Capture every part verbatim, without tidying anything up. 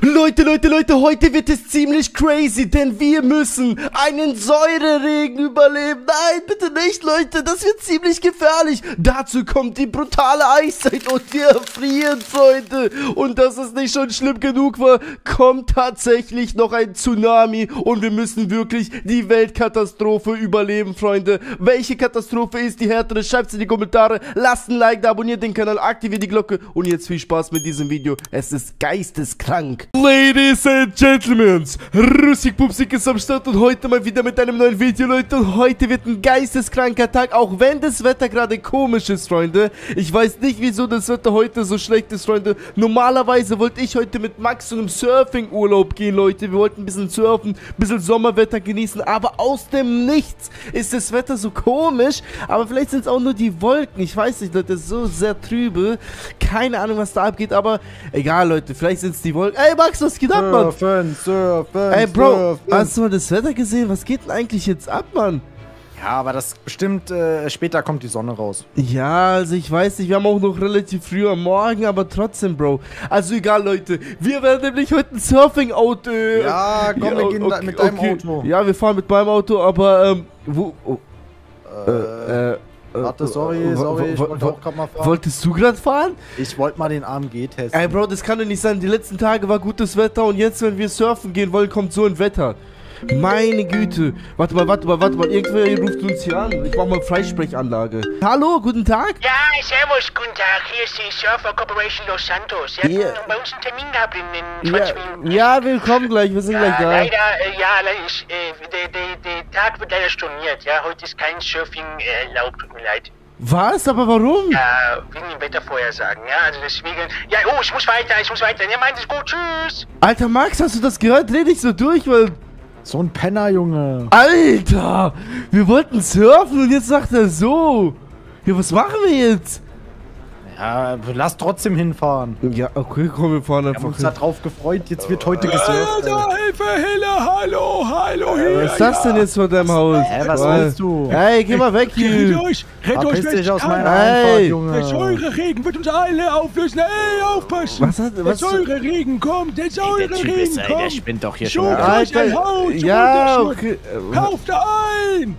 Leute, Leute, Leute, heute wird es ziemlich crazy, denn wir müssen einen Säureregen überleben. Nein, bitte nicht, Leute, das wird ziemlich gefährlich. Dazu kommt die brutale Eiszeit und wir frieren, Freunde. Und dass es nicht schon schlimm genug war, kommt tatsächlich noch ein Tsunami und wir müssen wirklich die Weltkatastrophe überleben, Freunde. Welche Katastrophe ist die härtere? Schreibt es in die Kommentare, lasst ein Like da, abonniert den Kanal, aktiviert die Glocke und jetzt viel Spaß mit diesem Video. Es ist geisteskrank. Ladies and Gentlemen, Rusik Pupsik ist am Start und heute mal wieder mit einem neuen Video, Leute. Und heute wird ein geisteskranker Tag, auch wenn das Wetter gerade komisch ist, Freunde. Ich weiß nicht, wieso das Wetter heute so schlecht ist, Freunde. Normalerweise wollte ich heute mit Max zu einem Surfing-Urlaub gehen, Leute. Wir wollten ein bisschen surfen, ein bisschen Sommerwetter genießen, aber aus dem Nichts ist das Wetter so komisch. Aber vielleicht sind es auch nur die Wolken. Ich weiß nicht, Leute, es ist so sehr trübe. Keine Ahnung, was da abgeht, aber egal, Leute, vielleicht sind es die Wolken. Ey, Max, was geht ab, Mann? Surfen, surfen, Ey, Bro, surfen. hast du mal das Wetter gesehen? Was geht denn eigentlich jetzt ab, Mann? Ja, aber das bestimmt, äh, später kommt die Sonne raus. Ja, also ich weiß nicht, wir haben auch noch relativ früh am Morgen, aber trotzdem, Bro. Also egal, Leute, wir werden nämlich heute ein Surfing-Auto... Äh, Ja, komm, ja, wir gehen okay, mit deinem okay. Auto. Ja, wir fahren mit meinem Auto, aber, ähm, wo... Oh, Äh, äh, äh, warte, sorry, äh, sorry, ich wo- wollte wo- auch gerade mal fahren. Wolltest du gerade fahren? Ich wollte mal den A M G testen. Ey, Bro, das kann doch nicht sein. Die letzten Tage war gutes Wetter und jetzt, wenn wir surfen gehen wollen, kommt so ein Wetter. Meine Güte. Warte mal, warte mal, warte mal. Irgendwer ruft uns hier an. Ich mach mal Freisprechanlage. Hallo, guten Tag. Ja, servus, guten Tag. Hier ist die Surfer Corporation Los Santos. Sie Ja. hatten bei uns einen Termin gehabt in, in zwanzig Minuten. Ja, ja, willkommen gleich. Wir sind Ja, gleich da. leider, äh, ja, leider ist, äh, der, der, der Tag wird leider storniert. Ja, heute ist kein Surfing äh, erlaubt, tut mir leid. Was? Aber warum? Ja, wegen den Wettervorhersagen, ja, also deswegen. Ja, oh, ich muss weiter, ich muss weiter. Ja, meint es gut, tschüss. Alter, Max, hast du das gehört? Dreh dich so durch, weil... So ein Penner, Junge. Alter! Wir wollten surfen und jetzt sagt er so. Ja, was machen wir jetzt? Ja, lass trotzdem hinfahren. Ja, okay, komm, wir fahren Wir haben einfach uns da hin. drauf gefreut, jetzt wird heute gesurft. Alter, Hilfe, Hille, hallo, hallo, hier. Was ist das denn jetzt vor deinem Haus? Hä, was Weil- willst du? Hey, geh mal weg Rettet hier. euch, rettet euch, Verpiss dich aus wer- meiner Hey. Einfahrt, Der Junge. Säureregen wird uns alle auflösen. Ey, aufpassen. Was hat- der was- Säureregen kommt, der Säureregen kommt. spinnt doch hier Sucht euch ein Haus zum Ja, Unterschlupf. okay. Kauft ein.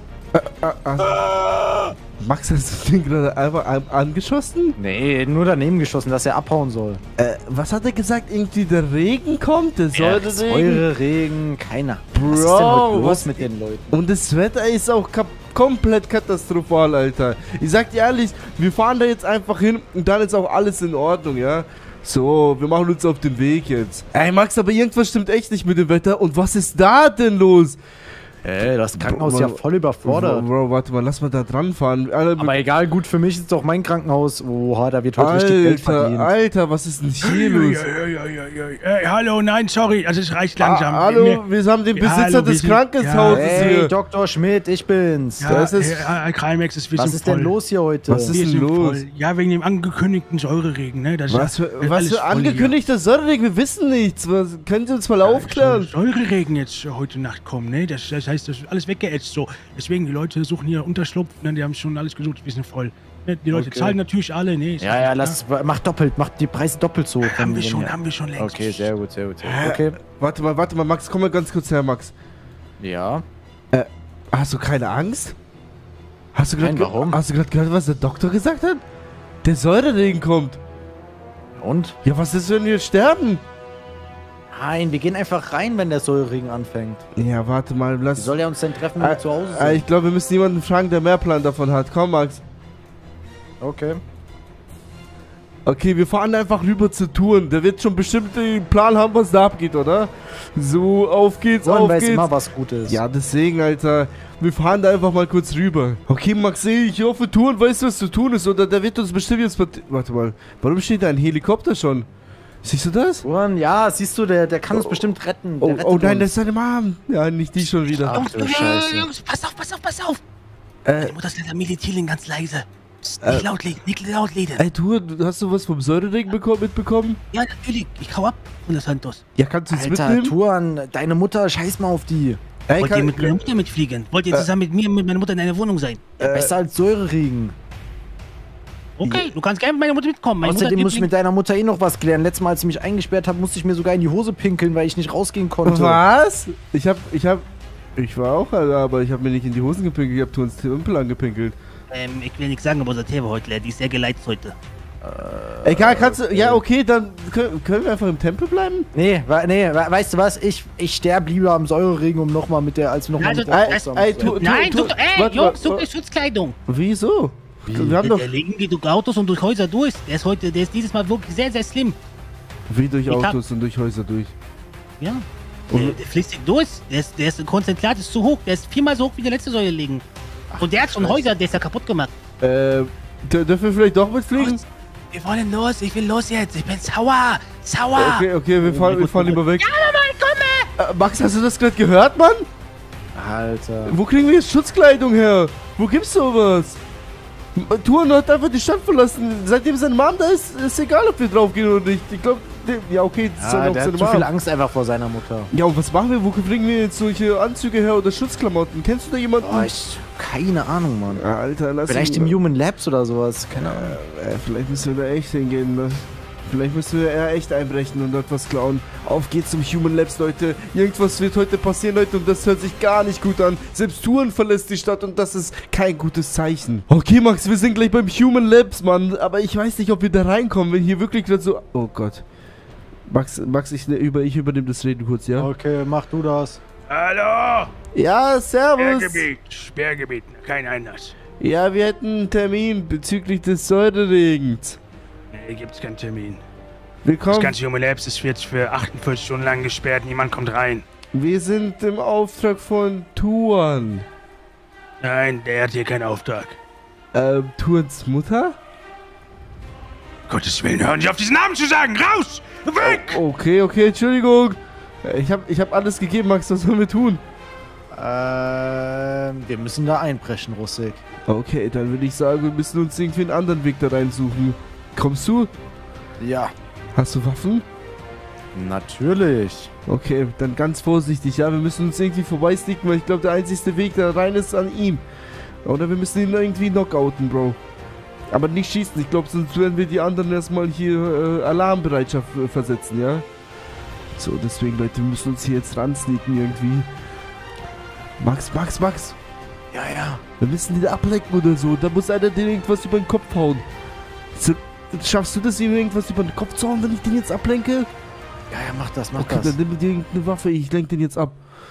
Max, hast du den gerade einfach an angeschossen? Nee, nur daneben geschossen, dass er abhauen soll. Äh, was hat er gesagt? Irgendwie der Regen kommt? Der Säureregen? Säure, Regen, keiner. was ist denn Bro, heute los was- mit den Leuten? Und das Wetter ist auch kap komplett katastrophal, Alter. Ich sag dir ehrlich, wir fahren da jetzt einfach hin und dann ist auch alles in Ordnung, ja? So, wir machen uns auf den Weg jetzt. Ey, Max, aber irgendwas stimmt echt nicht mit dem Wetter. Und was ist da denn los? Ey, das Krankenhaus ist ja voll überfordert. Bro, warte mal, lass mal da dran fahren. Alter, Aber egal, gut, für mich ist doch mein Krankenhaus. Oha, da wird heute richtig Geld Alter, verdient. Alter, was ist denn hier los? Ey, hallo, nein, sorry, also es reicht langsam. Ah, hallo, wir haben den Ja, Besitzer hallo, wir des sind- Krankenhauses Hey, hier. Doktor Schmidt, ich bin's. Ja, das ist- äh, Crimex ist wir Was sind ist voll. denn los hier heute? Was ist Wir denn sind los? voll. Ja, wegen dem angekündigten Säureregen, ne? Das ist Was ja- für, wird was alles für voll hier. angekündigter Säureregen? Wir wissen nichts. Was, können Sie uns mal aufklären? Soll Säureregen jetzt heute Nacht kommen, ne? Das, das heißt, das ist alles weggeätzt so. Deswegen, die Leute suchen hier Unterschlupf, ne? Die haben schon alles gesucht, wir sind voll. Ne? Die Leute Okay. zahlen natürlich alle, ne? Ist Ja, ja, klar. lass, mach doppelt, mach die Preise doppelt so. Haben wir wenn schon, ihr- haben wir schon längst. Okay, sehr gut, sehr gut. Sehr gut. Okay. Warte mal, warte mal, Max, komm mal ganz kurz her, Max. Ja. Hast du keine Angst? Hast du gerade Nein, warum? Hast du gerade gehört, was der Doktor gesagt hat? Der Säureregen kommt. Und? Ja, was ist, wenn wir sterben? Nein, wir gehen einfach rein, wenn der Säureregen anfängt. Ja, warte mal, Wie lass... soll er uns denn treffen, wenn wir zu Hause äh, sind? ich glaube, wir müssen jemanden fragen, der mehr Plan davon hat. Komm, Max. Okay. Okay, wir fahren einfach rüber zu Touren. Der wird schon bestimmt den Plan haben, was da abgeht, oder? So, auf geht's, Ron auf weiß geht's. immer, was gut ist. Ja, deswegen, Alter. Wir fahren da einfach mal kurz rüber. Okay, Max, ich hoffe, Touren weißt du, was zu tun ist, oder der wird uns bestimmt jetzt... Warte mal, warum steht da ein Helikopter schon? Siehst du das? Ron, ja, siehst du, der, der kann uns bestimmt retten. Der Oh, rettet oh nein, uns. das ist seine Mom. Ja, nicht die schon wieder. Ach du Scheiße. Jungs, pass auf, pass auf, pass auf. Äh, Die Mutter ist leider Meditilin ganz leise. Psst, nicht laut reden, nicht laut reden. ey, du, hast du was vom Säureregen beko- mitbekommen? Ja, natürlich, ich hau ab von Los Santos. Ja, kannst du es Alter, mitnehmen? Tuan, deine Mutter, scheiß mal auf die. Ey, Wollt ihr kann, mit meiner Mutter mitfliegen? Wollt ihr zusammen mit mir und mit meiner Mutter in einer Wohnung sein? Ja, besser als Säureregen. Okay, du kannst gerne mit meiner Mutter mitkommen. Meine Außerdem Mutter muss ich mit deiner Mutter eh noch was klären. Letztes Mal, als sie mich eingesperrt hat, musste ich mir sogar in die Hose pinkeln, weil ich nicht rausgehen konnte. Was? Ich hab, ich hab, ich war auch Alter, aber ich hab mir nicht in die Hosen gepinkelt, ich hab Turns Tümpel angepinkelt. Ähm, ich will nichts sagen, aber unser Tee war heute leer. Die ist sehr geleitet heute. Äh, Egal, kannst du, ja okay, dann können, können wir einfach im Tempel bleiben? Nee, we nee, we weißt du was? Ich, ich sterbe lieber am Säureregen, um nochmal mit der, als nochmal Also, mit der ey, Frau ey, zusammen tu- zu werden. Nein, tu- such doch, ey, warte, Jungs, warte, such warte. dir Schutzkleidung. Wieso? Wir haben doch... Der legen die durch Autos und durch Häuser durch. Der ist heute, der ist dieses Mal wirklich sehr, sehr slim. Wie durch Ich hab- Autos und durch Häuser durch. Ja. Und- Der, der fließt durch. Der ist, der ist Konzentrat ist zu hoch. Der ist viermal so hoch wie der letzte Säule liegen. Und der hat schon Häuser, der ist ja kaputt gemacht. Äh, dür- dürfen wir vielleicht doch mitfliegen? Wir wollen los, ich will los jetzt. Ich bin sauer. Sauer. Okay, okay, wir fahren, wir fahren lieber weg. Ja, Mann, komme! Äh, Max, hast du das gerade gehört, Mann? Alter. Wo kriegen wir jetzt Schutzkleidung her? Wo gibt's sowas? Tuan hat einfach die Stadt verlassen. Seitdem seine Mom da ist, ist egal, ob wir draufgehen oder nicht. Ich glaube, ja okay, das ist Ja, dann auch der seine hat zu viel Mom. Angst einfach vor seiner Mutter. Ja, und was machen wir? Wo kriegen wir jetzt solche Anzüge her oder Schutzklamotten? Kennst du da jemanden? Boah, ich... Keine Ahnung, Mann. Ja, Alter, lass Vielleicht ihn- im Human Labs oder sowas. Keine Ahnung. Äh, vielleicht müssen wir da echt hingehen. Ne? Vielleicht müssen wir eher echt einbrechen und dort was klauen. Auf geht's zum Human Labs, Leute. Irgendwas wird heute passieren, Leute, und das hört sich gar nicht gut an. Selbst Tuan verlässt die Stadt und das ist kein gutes Zeichen. Okay, Max, wir sind gleich beim Human Labs, Mann. Aber ich weiß nicht, ob wir da reinkommen, wenn hier wirklich gerade so... Oh Gott. Max, Max ich, ne, über, ich übernehme das Reden kurz, ja? Okay, mach du das. Hallo! Ja, servus. Sperrgebiet, Sperrgebiet, kein Einlass. Ja, wir hätten einen Termin bezüglich des Säureregens. Nee, gibt's keinen Termin. Das Willkommen. ganze Human Labs ist jetzt für achtundvierzig Stunden lang gesperrt, niemand kommt rein. Wir sind im Auftrag von Tuan. Nein, der hat hier keinen Auftrag. Ähm, Tuans Mutter? Gottes Willen, hören Sie auf, diesen Namen zu sagen! Raus! Weg! Okay, okay, Entschuldigung. Äh, Ich hab, ich hab alles gegeben, Max, was sollen wir tun? Ähm, wir müssen da einbrechen, Russik. Okay, dann würde ich sagen, wir müssen uns irgendwie einen anderen Weg da reinsuchen. Kommst du? Ja. Hast du Waffen? Natürlich. Okay, dann ganz vorsichtig, ja, wir müssen uns irgendwie vorbeisneaken, weil ich glaube, der einzigste Weg da rein ist an ihm. Oder wir müssen ihn irgendwie knockouten, Bro. Aber nicht schießen, ich glaube, sonst werden wir die anderen erstmal hier äh, Alarmbereitschaft äh, versetzen, ja? So, deswegen, Leute, wir müssen uns hier jetzt ransneaken irgendwie. Max, Max, Max, Ja, ja. wir müssen den ablenken oder so. Da muss einer dir irgendwas über den Kopf hauen. So, schaffst du das, ihm irgendwas über den Kopf zu hauen, wenn ich den jetzt ablenke? Ja, ja, mach das, mach Okay, das. dann nimm dir irgendeine Waffe, ich lenk den jetzt ab.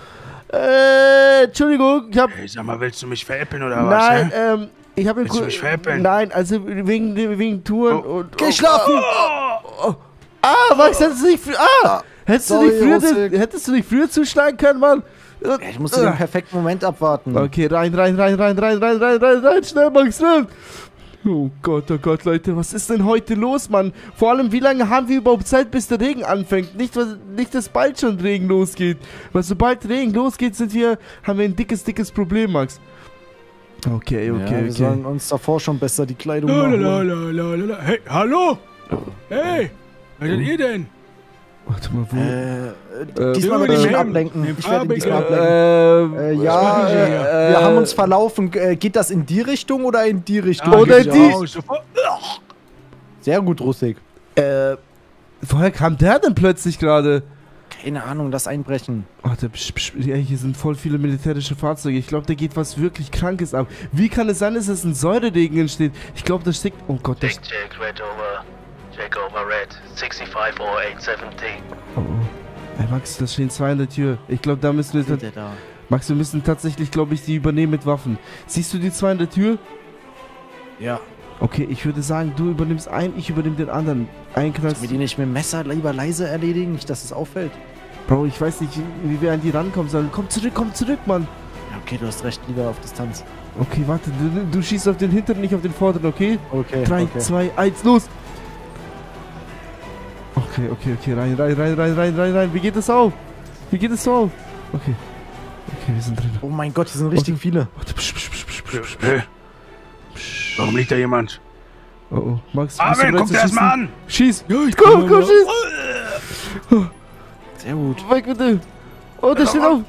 Äh, Entschuldigung, ich hab... Hey, sag mal, willst du mich veräppeln oder was? Nein, hä? ähm, ich hab... Willst du mich veräppeln? Nein, also wegen, wegen Touren Oh. und... Geh schlafen! Oh, oh. Ah, Max, hättest du nicht... frü- Ah! Hättest du Sorry, nicht früher... Russik. Den, hättest du nicht früher zuschlagen können, Mann? Ja, ich musste den perfekten Moment abwarten. Okay, rein, rein, rein, rein, rein, rein, rein, rein, rein, schnell, Max, schnell! Oh Gott, oh Gott, Leute, was ist denn heute los, Mann? Vor allem, wie lange haben wir überhaupt Zeit, bis der Regen anfängt? Nicht, was- nicht dass bald schon Regen losgeht. Weil sobald Regen losgeht, sind wir, haben wir ein dickes, dickes Problem, Max. Okay, okay, ja, wir okay. sollen uns davor schon besser die Kleidung La, machen. la, la, la, la, la. Hey, hallo! Hey! Wer seid ihr denn? Warte mal, wo? Äh, Äh, diesmal ja, werde ich ihn die ablenken. Hemden, Ich werde ihn die diesmal Farbe, ablenken. Ähm, Äh, ja, machen Sie äh, hier? wir haben uns verlaufen. Äh, geht das in die Richtung oder in die Richtung? Ah, Oder hier die- raus, sofort. Sehr gut, Russik. Äh, woher kam der denn plötzlich gerade? Keine Ahnung, das Einbrechen. Warte, psch, psch, ja, hier sind voll viele militärische Fahrzeuge. Ich glaube, da geht was wirklich Krankes ab. Wie kann es sein, dass es ein Säureregen entsteht? Ich glaube, da steckt... Oh Gott, da Check, check, red over. Check over red. sixty-five oh eight seventy. Oh, oh. Ey, Max, da stehen zwei an der Tür. Ich glaube, da müssen wir... Sind der da? Max, wir müssen tatsächlich, glaube ich, die übernehmen mit Waffen. Siehst du die zwei an der Tür? Ja. Okay, ich würde sagen, du übernimmst einen, ich übernehme den anderen. Ein Knast. Sollen wir die nicht mit dem Messer lieber leise erledigen? Nicht, dass es auffällt. Bro, ich weiß nicht, wie wir an die rankommen sollen. Komm zurück, komm zurück, Mann. Ja, okay, du hast recht, lieber auf Distanz. Okay, warte, du, du schießt auf den hinteren, nicht auf den vorderen, okay? Okay, Drei, okay. zwei, eins, los! Okay, okay, okay, rein, rein, rein, rein, rein, rein, rein. Wie geht das auf? Wie geht das so auf? Okay. Okay, wir sind drin. Oh mein Gott, hier sind richtig viele. Warte, psch, psch, psch, psch, psch, psch. Hä? Warum liegt da jemand? Oh, oh. Max, bist du Armin, bereit guck zu dir das schießen? mal an! Schieß! Ja, ich Komm, komm, schieß! Sehr gut. Weg bitte! Oh, der steht auf!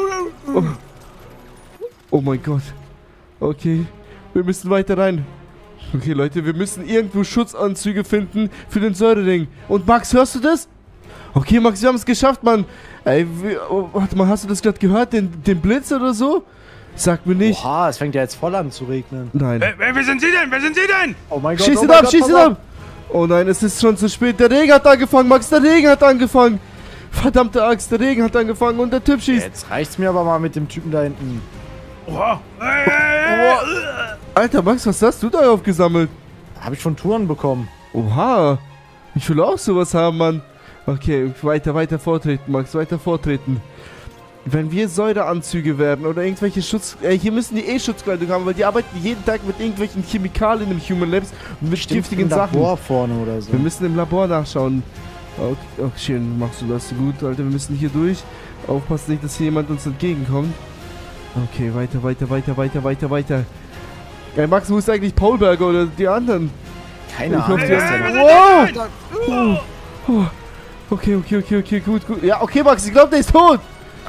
Oh. Oh mein Gott. Okay. Wir müssen weiter rein. Okay, Leute, wir müssen irgendwo Schutzanzüge finden für den Säurering. Und Max, hörst du das? Okay, Max, wir haben es geschafft, Mann. Ey, wir, oh, warte mal, hast du das gerade gehört? Den, den Blitz oder so? Sag mir nicht. Oha, es fängt ja jetzt voll an zu regnen. Nein. Äh, wer sind Sie denn? Wer sind Sie denn? Oh mein Gott, Schieß oh ihn mein ab, Gott, schieß pass ihn auf. ab! Oh nein, es ist schon zu spät. Der Regen hat angefangen, Max, der Regen hat angefangen. Verdammte Axt, der Regen hat angefangen und der Typ schießt. Jetzt reicht's mir aber mal mit dem Typen da hinten. Oha. Äh, äh, äh. Alter, Max, was hast du da aufgesammelt? Habe ich von Touren bekommen. Oha. Ich will auch sowas haben, Mann. Okay, weiter, weiter vortreten, Max, weiter vortreten. Wenn wir Säureanzüge werden oder irgendwelche Schutz... Äh, hier müssen die eh Schutzkleidung haben, weil die arbeiten jeden Tag mit irgendwelchen Chemikalien im Human Labs und mit giftigen im Sachen. Labor vorne oder so. Wir müssen im Labor nachschauen. Okay, okay, schön, machst du das gut, Alter. Wir müssen hier durch. Aufpassen nicht, dass hier jemand uns entgegenkommt. Okay, weiter, weiter, weiter, weiter, weiter, weiter. Ey, Max, wo ist eigentlich Paulberger oder die anderen? Keine Ich hoffe, Ahnung. die was haben- der macht. Wow! Oh, oh. Okay, okay, okay, okay, gut, gut. Ja, okay, Max, ich glaube, der ist tot.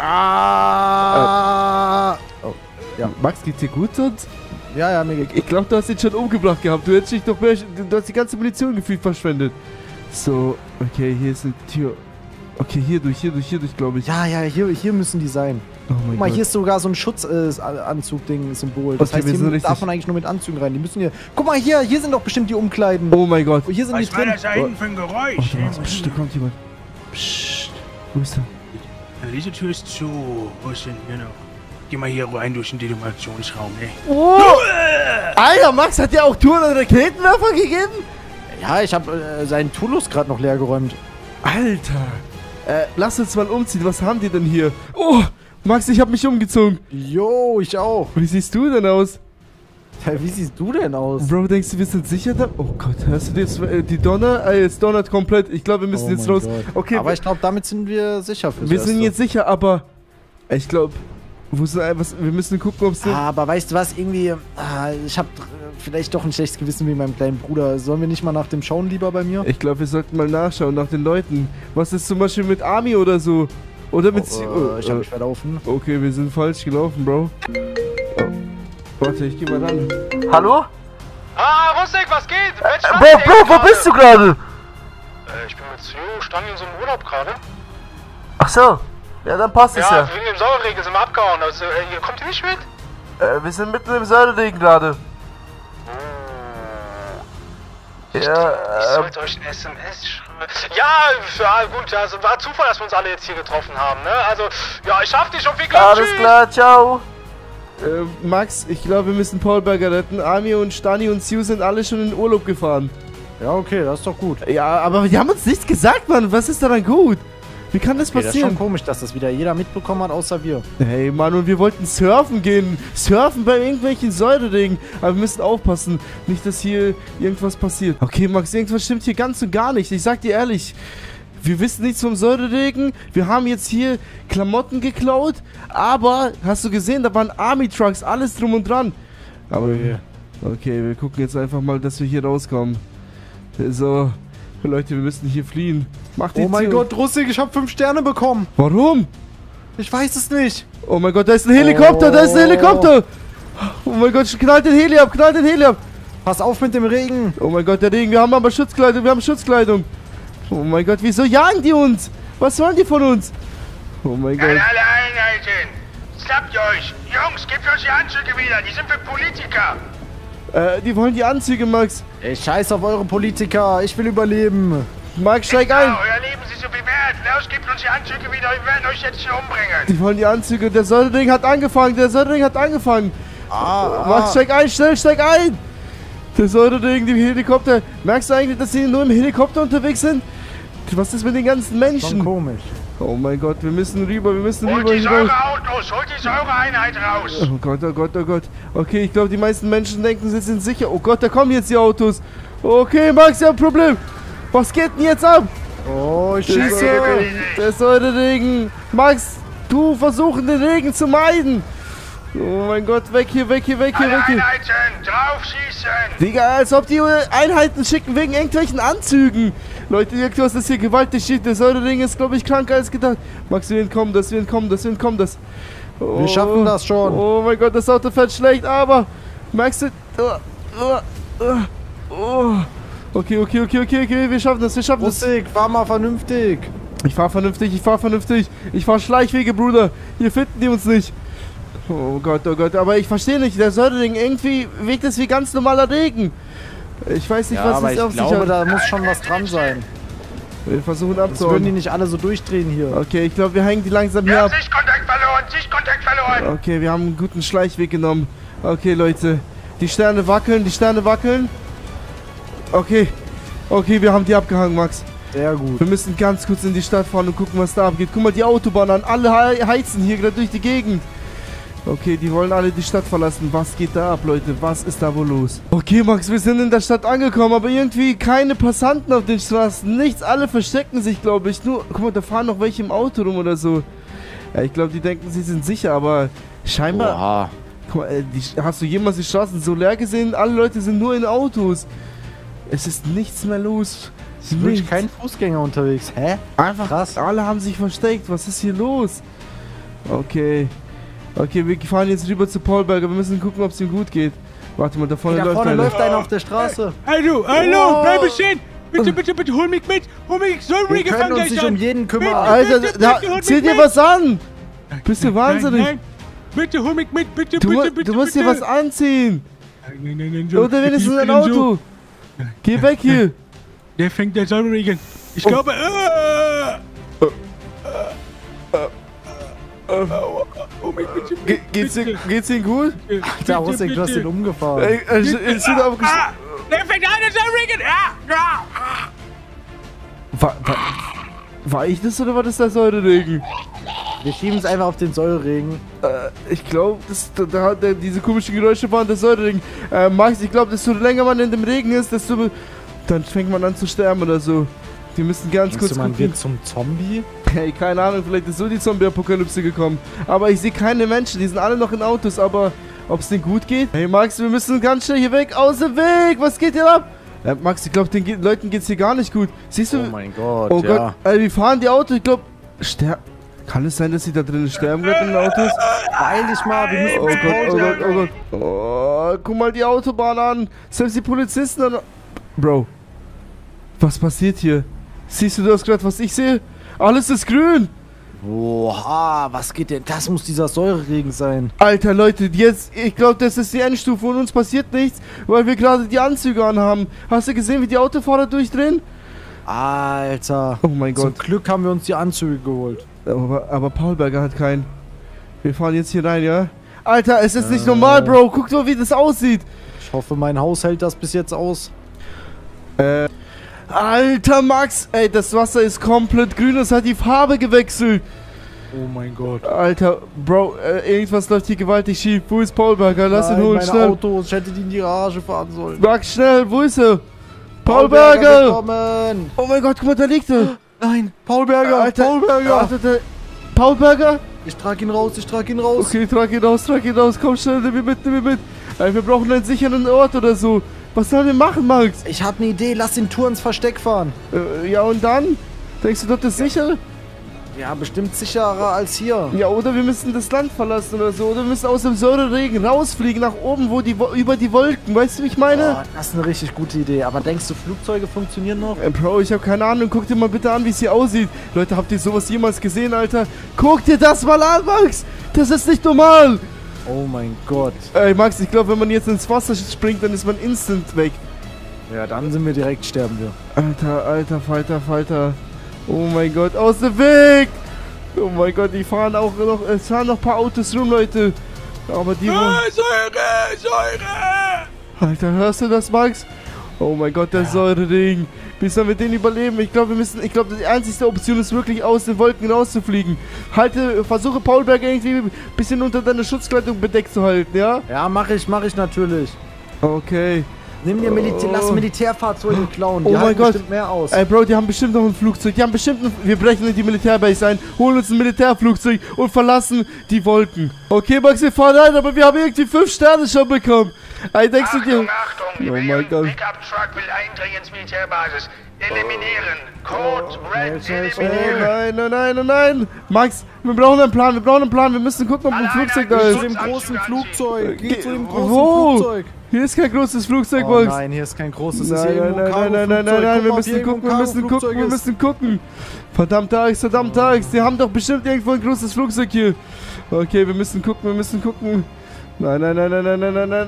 Ah! Oh, ja, Max, geht's dir gut sonst? Ja, ja, mir geht's. Ich glaube, du hast ihn schon umgebracht gehabt. Du hättest dich doch mehr, du hast die ganze Munition gefühlt verschwendet. So, okay, hier ist eine Tür. Okay, hier durch, hier durch, hier durch, glaube ich. Ja, ja, hier, hier müssen die sein. Oh mein Guck mal, Gott. hier ist sogar so ein Schutzanzug-Ding-Symbol. Das Okay, heißt, wir hier sind darf richtig. man eigentlich nur mit Anzügen rein. Die müssen hier... Guck mal, hier, hier sind doch bestimmt die Umkleiden. Oh mein Gott. Hier sind die Was war drin. das da hinten für ein Geräusch? Warte, warte, psst, da kommt jemand. Psst. Wo ist er? Diese Tür ist zu. Wo ist denn hier noch? Geh mal hier rein durch den Detonationsraum, ey. Oh! Alter, Max hat ja auch Touren und Raketenwerfer gegeben? Ja, ich habe äh, seinen Tulus gerade noch leer geräumt. Alter. Äh, lass uns mal umziehen. Was haben die denn hier? Oh, Max, ich habe mich umgezogen. Jo, ich auch. Wie siehst du denn aus? Hä, wie siehst du denn aus? Bro, denkst du, wir sind sicher da? Oh Gott, hörst du jetzt äh, die Donner? Äh, es donnert komplett. Ich glaube, wir müssen Oh jetzt mein raus. Gott. Okay, Aber ich glaube, damit sind wir sicher für wir sind jetzt sicher, aber ich glaube, wo ist denn was? Wir müssen gucken, ob es Ah, aber weißt du was, irgendwie, ah, ich habe vielleicht doch ein schlechtes Gewissen wie meinem kleinen Bruder. Sollen wir nicht mal nach dem schauen lieber bei mir? Ich glaube, wir sollten mal nachschauen nach den Leuten. Was ist zum Beispiel mit Army oder so? Oder mit... Oh, äh, ich habe mich verlaufen. Okay, wir sind falsch gelaufen, Bro. Oh. Warte, ich geh mal ran. Hallo? Ah, Rustik, was geht? Mensch, was Bro, geht Bro, wo gerade? bist du gerade? Äh, ich bin mit Sio, stand in so einem Urlaub gerade. Ach so. Ja, dann passt es Ja, ja. wegen dem Säureregen sind wir abgehauen. Also, äh, ihr kommt ihr nicht mit? Äh, wir sind mitten im Säureregen gerade. Ich Ja, sollte euch ein S M S schreiben. Ja, ja, gut, also war Zufall, dass wir uns alle jetzt hier getroffen haben, ne? Also, ja, ich schaff dich und viel Glück. Alles Tschüss. klar, ciao. Äh, Max, ich glaube, wir müssen Paulberger retten. Army und Stani und Sue sind alle schon in Urlaub gefahren. Ja, okay, das ist doch gut. Ja, aber die haben uns nichts gesagt, Mann. Was ist daran gut? Wie kann das Okay, das ist passieren? schon komisch, dass das wieder jeder mitbekommen hat, außer wir. Hey Mann, und wir wollten surfen gehen. Surfen bei irgendwelchen Säureregen. Aber wir müssen aufpassen, nicht, dass hier irgendwas passiert. Okay, Max, irgendwas stimmt hier ganz und gar nicht. Ich sag dir ehrlich, wir wissen nichts vom Säureregen. Wir haben jetzt hier Klamotten geklaut. Aber, hast du gesehen, da waren Army-Trucks, alles drum und dran. Aber, okay, wir gucken jetzt einfach mal, dass wir hier rauskommen. So, Leute, wir müssen hier fliehen. Macht die Oh mein Tür- Gott, Russig, ich habe fünf Sterne bekommen. Warum? Ich weiß es nicht. Oh mein Gott, da ist ein Helikopter, da ist ein Helikopter! Oh mein Gott, knallt den Heli ab, knallt den Heli ab! Pass auf mit dem Regen. Oh mein Gott, der Regen, wir haben aber Schutzkleidung, wir haben Schutzkleidung! Oh mein Gott, wieso jagen die uns? Was wollen die von uns? Oh mein An Gott. alle Einheiten! Schnappt euch! Jungs, gebt euch die Anzüge wieder! Die sind für Politiker! Äh, die wollen die Anzüge, Max. Ich scheiß auf eure Politiker. Ich will überleben. Max, steig ein! Ja, euer Leben ist so viel wert! Los, gebt uns die Anzüge wieder! Wir werden euch jetzt hier umbringen! Die wollen die Anzüge, der Säurering hat angefangen, der Säurering hat angefangen! Ah, Max, steig ein, schnell, steig ein! Der Säurering, die Helikopter. Merkst du eigentlich, dass sie nur im Helikopter unterwegs sind? Was ist mit den ganzen Schon Menschen? komisch. Oh mein Gott, wir müssen rüber, wir müssen Holt rüber. die hier raus. Säureautos! Holt die Säureeinheit raus! Oh Gott, oh Gott, oh Gott. Okay, ich glaube, die meisten Menschen denken, sie sind sicher. Oh Gott, da kommen jetzt die Autos. Okay, Max, wir haben ein Problem. Was geht denn jetzt ab? Oh, ich Der schieße. Säure- Der Säureregen. Max, du versuchen den Regen zu meiden. Oh mein Gott, weg hier, weg hier, weg hier, Alle weg hier. Einheiten! Draufschießen! Digga, als ob die Einheiten schicken wegen irgendwelchen Anzügen. Leute, irgendwas ist hier gewaltig shit. Der Säurering ist, glaube ich, kranker als gedacht. Max, wir entkommen das, wir entkommen das, wir entkommen das. Oh, Wir schaffen das schon. Oh mein Gott, das Auto fährt schlecht, aber... Max, oh, oh, Oh. Okay, okay, okay, okay, okay, wir schaffen das, wir schaffen das. Rustik, fahr mal vernünftig. Ich fahr vernünftig, ich fahr vernünftig. Ich fahr Schleichwege, Bruder. Hier finden die uns nicht. Oh Gott, oh Gott. Aber ich verstehe nicht, der Säurering, irgendwie wirkt es wie ganz normaler Regen. Ich weiß nicht, Ja, was aber es ich auf sich glaube, hat. da muss schon was dran sein. Wir versuchen Sonst würden die abzuhauen. nicht alle so durchdrehen hier. Okay, ich glaube, wir hängen die langsam Wir hier haben ab. Sichtkontakt verloren, Sichtkontakt verloren. Okay, wir haben einen guten Schleichweg genommen. Okay, Leute. Die Sterne wackeln, die Sterne wackeln. Okay. Okay, wir haben die abgehangen, Max. Sehr gut. Wir müssen ganz kurz in die Stadt fahren und gucken, was da abgeht. Guck mal die Autobahn an. Alle he- heizen hier gerade durch die Gegend. Okay, die wollen alle die Stadt verlassen. Was geht da ab, Leute? Was ist da wohl los? Okay, Max, wir sind in der Stadt angekommen, aber irgendwie keine Passanten auf den Straßen. Nichts, alle verstecken sich, glaube ich. Nur, guck mal, da fahren noch welche im Auto rum oder so. Ja, ich glaube, die denken, sie sind sicher, aber scheinbar... Oha. Guck mal, äh, die, hast du jemals die Straßen so leer gesehen? Alle Leute sind nur in Autos. Es ist nichts mehr los. Es ist wirklich Nichts. kein Fußgänger unterwegs. Hä? Einfach Krass. alle haben sich versteckt. Was ist hier los? Okay. Okay, wir fahren jetzt rüber zu Paulberger. Wir müssen gucken, ob es ihm gut geht. Warte mal, da vorne Da läuft vorne einer. läuft einer auf der Straße. Hallo, hallo, Oh. bleib stehen! Bitte, bitte, bitte, hol mich mit! Hol mich, ich soll Wir mich können gefangen uns gleich nicht an! um jeden kümmern. Alter, Bitte, da, bitte, hol zieh mich dir mit. was an! Bist du wahnsinnig? Nein, nein. Bitte, hol mich mit, bitte, Du, bitte, mu- bitte, du musst bitte. dir was anziehen. Nein, nein, nein, nein, so. Oder wenigstens Ich ein bin Auto. so- Geh weg hier. Der fängt der Säureregen. Ich Oh. glaube, äh, oh mein Gott, Ge geht's, dir, geht's Ihnen gut? bitte, Da bitte, Rustik, du hast bitte. ihn umgefahren. Ey, äh, ist wieder aufgesch- Ah, der fängt an, der Säureregen! Ah, ah. War, war, war ich das oder war das der Säureregen? Wir schieben es einfach auf den Säureregen. Äh, ich glaube, da, da hat der, diese komischen Geräusche waren der Säureregen. Äh, Max, ich glaube, desto länger man in dem Regen ist, desto... Dann fängt man an zu sterben oder so. Wir müssen ganz Denkst kurz du, man gucken. wird zum Zombie? Hey, keine Ahnung, vielleicht ist so die Zombie-Apokalypse gekommen. Aber ich sehe keine Menschen, die sind alle noch in Autos, aber ob es denen gut geht? Hey Max, wir müssen ganz schnell hier weg, aus dem Weg, was geht hier ab? Ja, Max, ich glaube, den Ge Leuten geht's hier gar nicht gut. Siehst du? Oh mein Gott, Oh ja. Gott, ey, wir fahren die Autos, ich glaube, ster kann es sein, dass sie da drinnen sterben gerade in den Autos? Beeil dich mal, wir müssen Oh Gott, oh Gott, oh Gott. Oh, guck mal die Autobahn an. Selbst die Polizisten an... Bro, was passiert hier? Siehst du das gerade, was ich sehe? Alles ist grün. Oha, was geht denn? Das muss dieser Säureregen sein. Alter, Leute, jetzt, ich glaube, das ist die Endstufe und uns passiert nichts, weil wir gerade die Anzüge anhaben. Hast du gesehen, wie die Autofahrer durchdrehen? Alter. Oh mein Zum Gott. Glück haben wir uns die Anzüge geholt. Aber, aber Paulberger hat keinen. Wir fahren jetzt hier rein, ja? Alter, es ist nicht normal, Bro. Guck doch, wie das aussieht. Ich hoffe, mein Haus hält das bis jetzt aus. Äh, Alter, Max. Ey, das Wasser ist komplett grün. Es hat die Farbe gewechselt. Oh mein Gott. Alter, Bro, äh, irgendwas läuft hier gewaltig schief. Wo ist Paulberger? Lass ihn Nein, holen, meine schnell. Autos, ich hätte die in die Garage fahren sollen. Max, schnell, wo ist er? Paulberger! Willkommen. Oh mein Gott, guck mal, da liegt er. Nein, Paulberger, Alter, Paulberger. Alter, der, Paulberger? Ich trage ihn raus, ich trage ihn raus. Okay, trag ihn raus, trag ihn raus. Komm schnell, nimm ihn mit, nimm ihn mit. Ey, wir brauchen einen sicheren Ort oder so. Was sollen wir machen, Max? Ich habe eine Idee, lass den Tour ins Versteck fahren. Äh, ja, und dann? Denkst du, das ist sicher? Ja, bestimmt sicherer als hier. Ja, oder wir müssen das Land verlassen oder so. Oder wir müssen aus dem Säureregen rausfliegen, nach oben, wo die Wo- über die Wolken. Weißt du, wie ich meine? Oh, das ist eine richtig gute Idee. Aber denkst du, Flugzeuge funktionieren noch? Ey, Bro, ich habe keine Ahnung. Guck dir mal bitte an, wie es hier aussieht. Leute, habt ihr sowas jemals gesehen, Alter? Guck dir das mal an, Max! Das ist nicht normal! Oh mein Gott. Ey, Max, ich glaube, wenn man jetzt ins Wasser springt, dann ist man instant weg. Ja, dann sind wir direkt, sterben wir. Alter, alter, Falter, Falter. Oh mein Gott, aus dem Weg! Oh mein Gott, die fahren auch noch, es fahren noch ein paar Autos rum, Leute. Aber die wollen... Ah, Säure, Säure! Alter, hörst du das, Max? Oh mein Gott, der Säurering. Wie sollen wir den überleben? Ich glaube, wir müssen, ich glaube, die einzige Option ist wirklich aus den Wolken rauszufliegen. Halte, versuche Paulberger irgendwie ein bisschen unter deiner Schutzkleidung bedeckt zu halten, ja? Ja, mache ich, mache ich natürlich. Okay. Nimm dir Militär, Oh. lass Militärfahrzeuge klauen. Oh Die mein halten Gott. bestimmt mehr aus. Ey, Bro, die haben bestimmt noch ein Flugzeug. Die haben bestimmt ein, wir brechen in die Militärbase ein, holen uns ein Militärflugzeug und verlassen die Wolken. Okay, Max, wir fahren rein, aber wir haben irgendwie fünf Sterne schon bekommen. Ey, denkst du dir... Achtung, Achtung, Oh oh mein Gott. Pickup-Truck will eindringen ins Militärbasis. Eliminieren. Code Red, schnell, Oh eliminieren. nein, nein, nein, nein, nein. Max, wir brauchen einen Plan, wir brauchen einen Plan. Wir müssen gucken, ob ein Alleine Flugzeug da ein ist. Zu dem großen Flugzeug. Geh Ge- zu dem großen wo? Flugzeug. Hier ist kein großes Flugzeug, Oh Max. nein, hier ist kein großes. Nein, ist hier nein, irgendwo ein nein, nein, nein, nein, Cargo-Flugzeug. nein, wir Guck mal, ob hier müssen gucken, wir irgendwo ein müssen gucken, Cargo-Flugzeug wir ist. müssen gucken. Verdammte Axt, verdammte Axt. Die haben doch bestimmt irgendwo ein großes Flugzeug hier. Okay, wir müssen gucken, wir müssen gucken. Nein, nein, nein, nein, nein, nein, nein, nein.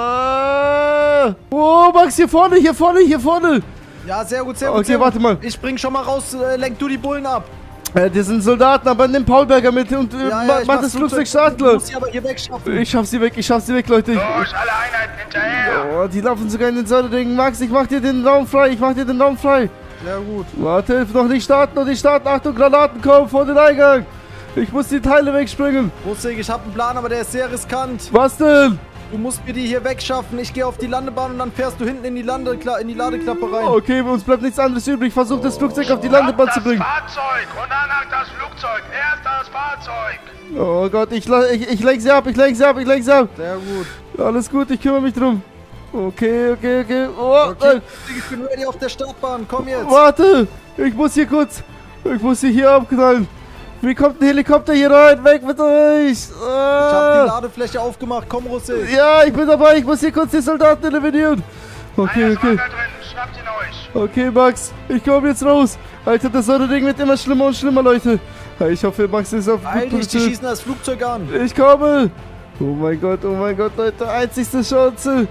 Oh, oh Max, hier vorne, hier vorne, hier vorne. Ja, sehr gut, sehr gut. Okay, sehr warte gut. mal. Ich spring schon mal raus, äh, lenk du die Bullen ab. Äh, die sind Soldaten, aber nimm Paulberger mit und äh, Ja, ma ich mach mach das Flugzeug Du startklar. musst sie aber hier wegschaffen. Ich schaff sie weg, ich schaff sie weg, Leute. Ich, Los, alle Einheiten hinterher! oh, die laufen sogar in den Säurering. Max, ich mach dir den Raum frei, ich mach dir den Raum frei. Sehr gut. Warte, noch nicht starten, noch nicht starten. Achtung, Granaten kommen vor den Eingang. Ich muss die Teile wegspringen. Russig, ich hab einen Plan, aber der ist sehr riskant. Was denn? Du musst mir die hier wegschaffen. Ich gehe auf die Landebahn und dann fährst du hinten in die, Landekla in die Ladeklappe rein. Okay, uns bleibt nichts anderes übrig. Versuch das Flugzeug auf die Landebahn zu bringen. Das Fahrzeug und danach das Flugzeug. Erst das Fahrzeug. Oh Gott, ich, le- ich, ich lenk sie ab, ich lenk sie ab, ich lenk sie ab. Sehr gut. Alles gut, ich kümmere mich drum. Okay, okay, okay. Oh, Okay, äh, ich bin ready auf der Startbahn. Komm jetzt. warte, ich muss hier kurz, ich muss sie hier abknallen. Wie kommt ein Helikopter hier rein? Weg mit euch! Ich hab die Ah. Ladefläche aufgemacht. Komm, Russig. Ja, ich bin dabei, ich muss hier kurz die Soldaten eliminieren. Okay, Einer ist okay. Wanger drin. Schnappt ihn euch. Okay, Max, ich komme jetzt raus. Alter, das Säure-Ding wird immer schlimmer und schlimmer, Leute. Ich hoffe, Max ist auf Eil gut dich, die Position. schießen das Flugzeug an. Ich komme. Oh mein Gott, oh mein Gott, Leute, einzigste Chance.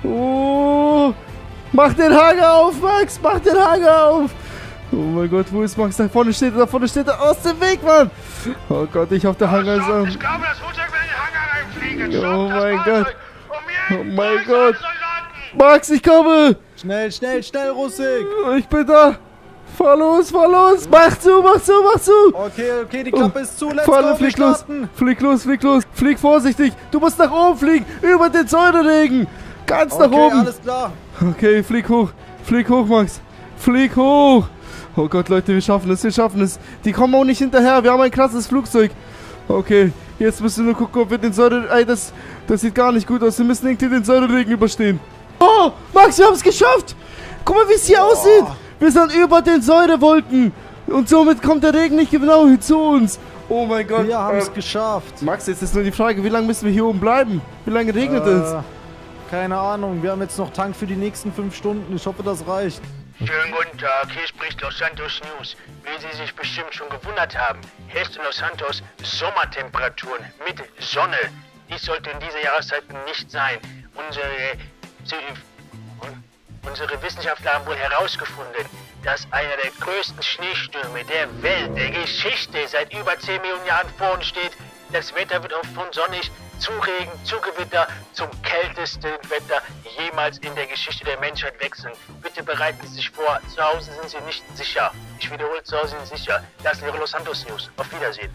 Oh, mach den Hanger auf, Max, mach den Hanger auf. Oh mein Gott, wo ist Max? Da vorne steht er, da vorne steht er. Aus dem Weg, Mann. Oh Gott, ich hoffe, der Hanger ist Stopp, an. ich glaube, das Flugzeug will in den Hangar reinfliegen. Stopp, Oh das mein Fahrzeug. Gott. Um Oh jeden mein Preis, Gott. alle Soldaten. Max, ich komme. Schnell, schnell, schnell, Russig. Ich bin da. Fahr los, fahr los. Mach zu, mach zu, mach zu. Okay, okay, die Klappe ist zu. Let's Falle, go, wir flieg los. starten. Flieg los, flieg los. Flieg vorsichtig. Du musst nach oben fliegen. Über den Säureregen. Ganz nach Okay, oben. alles klar. Okay, flieg hoch. Flieg hoch, Max. Flieg hoch. Oh Gott, Leute, wir schaffen es, wir schaffen es. Die kommen auch nicht hinterher. Wir haben ein krasses Flugzeug. Okay, jetzt müssen wir nur gucken, ob wir den Säure... Ey, das, das sieht gar nicht gut aus. Wir müssen irgendwie den Säureregen überstehen. Oh, Max, wir haben es geschafft. Guck mal, wie es hier aussieht. Wir sind über den Säurewolken. Und somit kommt der Regen nicht genau zu uns. Oh mein Gott. Wir haben es ähm, geschafft. Max, jetzt ist nur die Frage, wie lange müssen wir hier oben bleiben? Wie lange regnet es? Äh, keine Ahnung. Wir haben jetzt noch Tank für die nächsten fünf Stunden. Ich hoffe, das reicht. Schönen guten Tag, hier spricht Los Santos News. Wie Sie sich bestimmt schon gewundert haben, herrscht in Los Santos Sommertemperaturen mit Sonne. Dies sollte in dieser Jahreszeit nicht sein. Unsere, unsere Wissenschaftler haben wohl herausgefunden, dass einer der größten Schneestürme der Welt, der Geschichte, seit über zehn Millionen Jahren vor uns steht. Das Wetter wird oft von sonnig zu Regen, zu Gewitter, zum kältesten Wetter jemals in der Geschichte der Menschheit wechseln. Bitte bereiten Sie sich vor, zu Hause sind Sie nicht sicher. Ich wiederhole, zu Hause sind Sie sicher. Das sind Ihre Los Santos News. Auf Wiedersehen.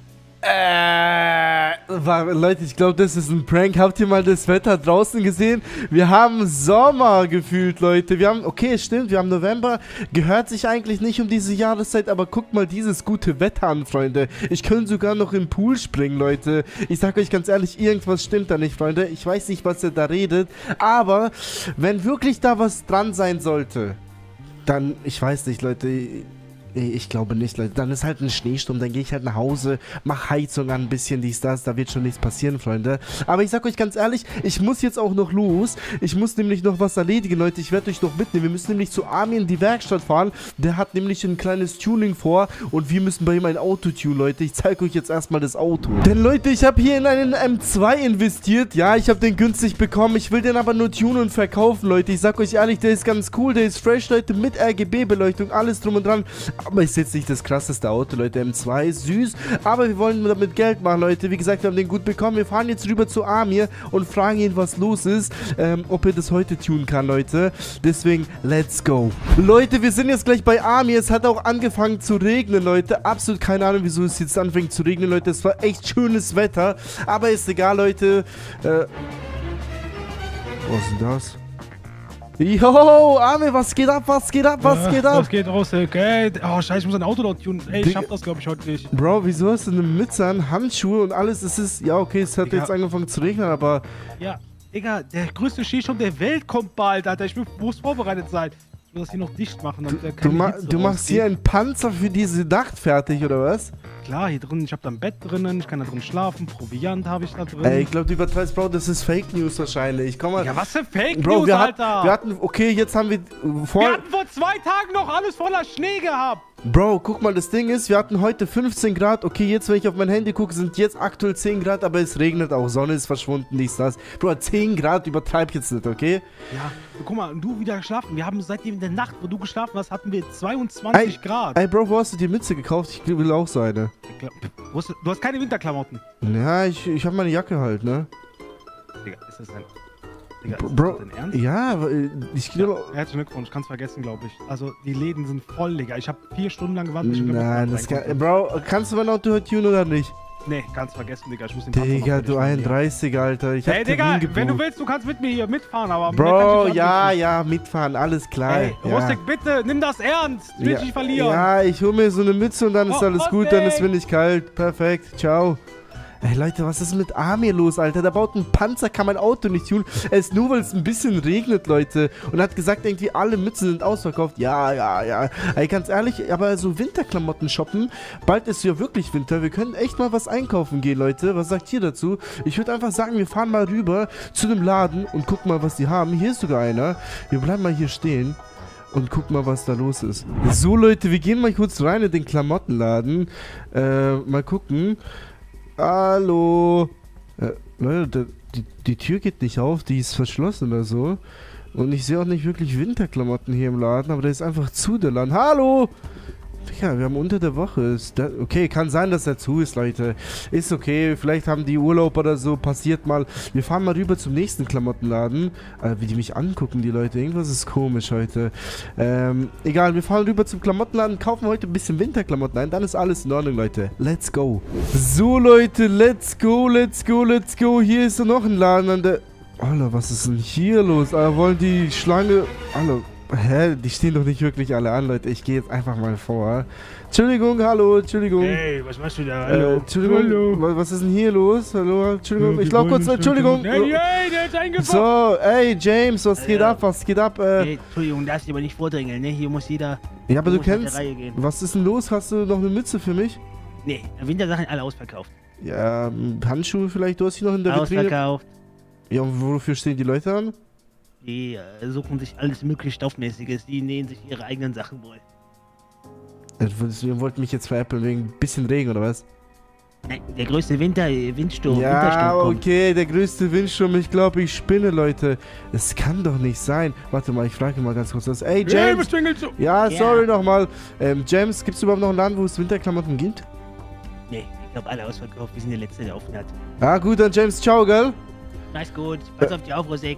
Äh, war, Leute, ich glaube, das ist ein Prank. Habt ihr mal das Wetter draußen gesehen? Wir haben Sommer gefühlt, Leute. Wir haben, okay, es stimmt, wir haben November. Gehört sich eigentlich nicht um diese Jahreszeit, aber guckt mal dieses gute Wetter an, Freunde. Ich könnte sogar noch im Pool springen, Leute. Ich sag euch ganz ehrlich, irgendwas stimmt da nicht, Freunde. Ich weiß nicht, was ihr da redet, aber wenn wirklich da was dran sein sollte, dann, ich weiß nicht, Leute. Ich glaube nicht, Leute. Dann ist halt ein Schneesturm, dann gehe ich halt nach Hause, mach Heizung an, ein bisschen dies, das, da wird schon nichts passieren, Freunde. Aber ich sag euch ganz ehrlich, ich muss jetzt auch noch los. Ich muss nämlich noch was erledigen, Leute. Ich werde euch noch mitnehmen. Wir müssen nämlich zu Armin in die Werkstatt fahren. Der hat nämlich ein kleines Tuning vor und wir müssen bei ihm ein Auto tunen, Leute. Ich zeige euch jetzt erstmal das Auto. Denn, Leute, ich habe hier in einen M zwei investiert. Ja, ich habe den günstig bekommen. Ich will den aber nur tunen und verkaufen, Leute. Ich sag euch ehrlich, der ist ganz cool. Der ist fresh, Leute, mit R G B-Beleuchtung, alles drum und dran. Aber ist jetzt nicht das krasseste Auto, Leute. M zwei, süß. Aber wir wollen damit Geld machen, Leute. Wie gesagt, wir haben den gut bekommen. Wir fahren jetzt rüber zu Amir und fragen ihn, was los ist. Ähm, ob er das heute tunen kann, Leute. Deswegen, let's go. Leute, wir sind jetzt gleich bei Amir. Es hat auch angefangen zu regnen, Leute. Absolut keine Ahnung, wieso es jetzt anfängt zu regnen, Leute. Es war echt schönes Wetter. Aber ist egal, Leute. Äh... Was ist denn das? Yo, Amir, was geht ab, was geht ab, was geht ab? Was geht raus, okay? Oh, scheiße, ich muss ein Auto dort tunen. Ey, ich schaff das, glaube ich, heute nicht. Bro, wieso hast du eine Mütze an, Handschuhe und alles? Es ist, ja, okay, es hat Digga. jetzt angefangen zu regnen, aber... Ja, Digga, der größte Schneesturm der Welt kommt bald, Alter. Ich muss vorbereitet sein. Ich muss das hier noch dicht machen. Du, du, ma du machst hier einen Panzer für diese Nacht fertig, oder was? klar, hier drin, ich habe da ein Bett drinnen, ich kann da drin schlafen, Proviant habe ich da drin. Ey, ich glaube, du übertreibst, Bro, das ist Fake News wahrscheinlich. Komm mal. Ja, was für Fake Bro, News, wir, Alter? hat, wir hatten, okay, jetzt haben wir vor... Wir hatten vor zwei Tagen noch alles voller Schnee gehabt. Bro, guck mal, das Ding ist, wir hatten heute fünfzehn Grad. Okay, jetzt, wenn ich auf mein Handy gucke, sind jetzt aktuell zehn Grad, aber es regnet auch. Sonne ist verschwunden, dies, das. Bro, zehn Grad übertreib jetzt nicht, okay? Ja, guck mal, du wieder geschlafen. Wir haben seitdem in der Nacht, wo du geschlafen hast, hatten wir zweiundzwanzig ey, Grad. Ey, Bro, wo hast du die Mütze gekauft? Ich will auch so eine. Du hast, du hast keine Winterklamotten. Ja, ich, ich habe meine Jacke halt, ne? Digga, ist das ein... Digga, ist Bro, das dein Ernst? ja, aber ich glaube... Ja, herzlichen Glückwunsch, kannst vergessen, glaube ich. Also, die Läden sind voll, Digga. Ich habe vier Stunden lang gewartet, bis ich Nein, das kann... Bro, kannst du mein Auto heute tun oder nicht? Nee, kannst vergessen, Digga. Ich muss den Panzer Digga, noch du einunddreißiger, Alter. Ich hab Ey, Digga, Termin gebucht. wenn du willst, du kannst mit mir hier mitfahren, aber... mehr kann Bro, ich nicht ja, anbieten. ja, mitfahren, alles klar. Ey, ja. Rustik, bitte, nimm das ernst. Ich will ja, dich nicht verlieren. Ja, ich hole mir so eine Mütze und dann ist Oh, alles gut, dann ist Rustik! mir nicht kalt. Perfekt, ciao. Ey, Leute, was ist mit Amir los, Alter? Der baut einen Panzer, kann mein Auto nicht tun. Er ist nur, weil es ein bisschen regnet, Leute. Und er hat gesagt, irgendwie alle Mützen sind ausverkauft. Ja, ja, ja. Ey, ganz ehrlich, aber so Winterklamotten shoppen. Bald ist ja wirklich Winter. Wir können echt mal was einkaufen gehen, Leute. Was sagt ihr dazu? Ich würde einfach sagen, wir fahren mal rüber zu dem Laden und gucken mal, was die haben. Hier ist sogar einer. Wir bleiben mal hier stehen. Und guck mal, was da los ist. So, Leute, wir gehen mal kurz rein in den Klamottenladen. Äh, mal gucken. Hallo. Äh, Leute, die, die Tür geht nicht auf, die ist verschlossen oder so. Und ich sehe auch nicht wirklich Winterklamotten hier im Laden, aber der ist einfach zu, der Laden. Hallo! Ja, wir haben unter der Woche. Ist da, okay, kann sein, dass er zu ist, Leute. Ist okay, vielleicht haben die Urlaub oder so, passiert mal. Wir fahren mal rüber zum nächsten Klamottenladen. Äh, wie die mich angucken, die Leute. Irgendwas ist komisch heute. Ähm, egal, wir fahren rüber zum Klamottenladen, kaufen heute ein bisschen Winterklamotten ein. Dann ist alles in Ordnung, Leute. Let's go. So, Leute, let's go, let's go, let's go. Hier ist noch ein Laden an der... Alter, was ist denn hier los? Alter, wollen die Schlange... Alter... Hä? Die stehen doch nicht wirklich alle an, Leute. Ich gehe jetzt einfach mal vor. Entschuldigung, hallo, Entschuldigung. Hey, was machst du da? Äh, Hallo. Entschuldigung, Hallo. wa- was ist denn hier los? Hallo, Entschuldigung, Ja, ich wir glaub kurz, wollen- Entschuldigung. Hey, hey, der ist eingebaut. So, ey, James, was geht Hallo. ab, was geht ab? Äh, Hey, Entschuldigung, darfst du aber nicht vordrängeln, ne? Hier muss jeder. ja, aber du muss nach kennst, der Reihe gehen. was ist denn los? Hast du noch eine Mütze für mich? Nee, Wintersachen alle ausverkauft. Ja, ähm, Handschuhe vielleicht, du hast hier noch in der Vitrine. Ausverkauft. Ja, und wofür stehen die Leute an? Die äh, suchen sich alles mögliche Stoffmäßiges. Die nähen sich ihre eigenen Sachen wohl. Äh, Ihr wollt mich jetzt veräppeln wegen ein bisschen Regen, oder was? Nein, der größte Winter, äh, Windsturm, Ja, Wintersturm kommt. okay, der größte Windsturm. Ich glaube, ich spinne, Leute. Es kann doch nicht sein. Warte mal, ich frage mal ganz kurz das. Ey, Hey, James! was twingelst du? Ja, Ja. sorry nochmal. Ähm, James, gibt es überhaupt noch einen Laden, wo es Winterklamotten gibt? Nee, ich glaube alle ausverkauft. Wir sind der Letzte, der offen hat. Ah, gut, dann James, ciao, gell? Alles gut, pass auf die auf, Rusik.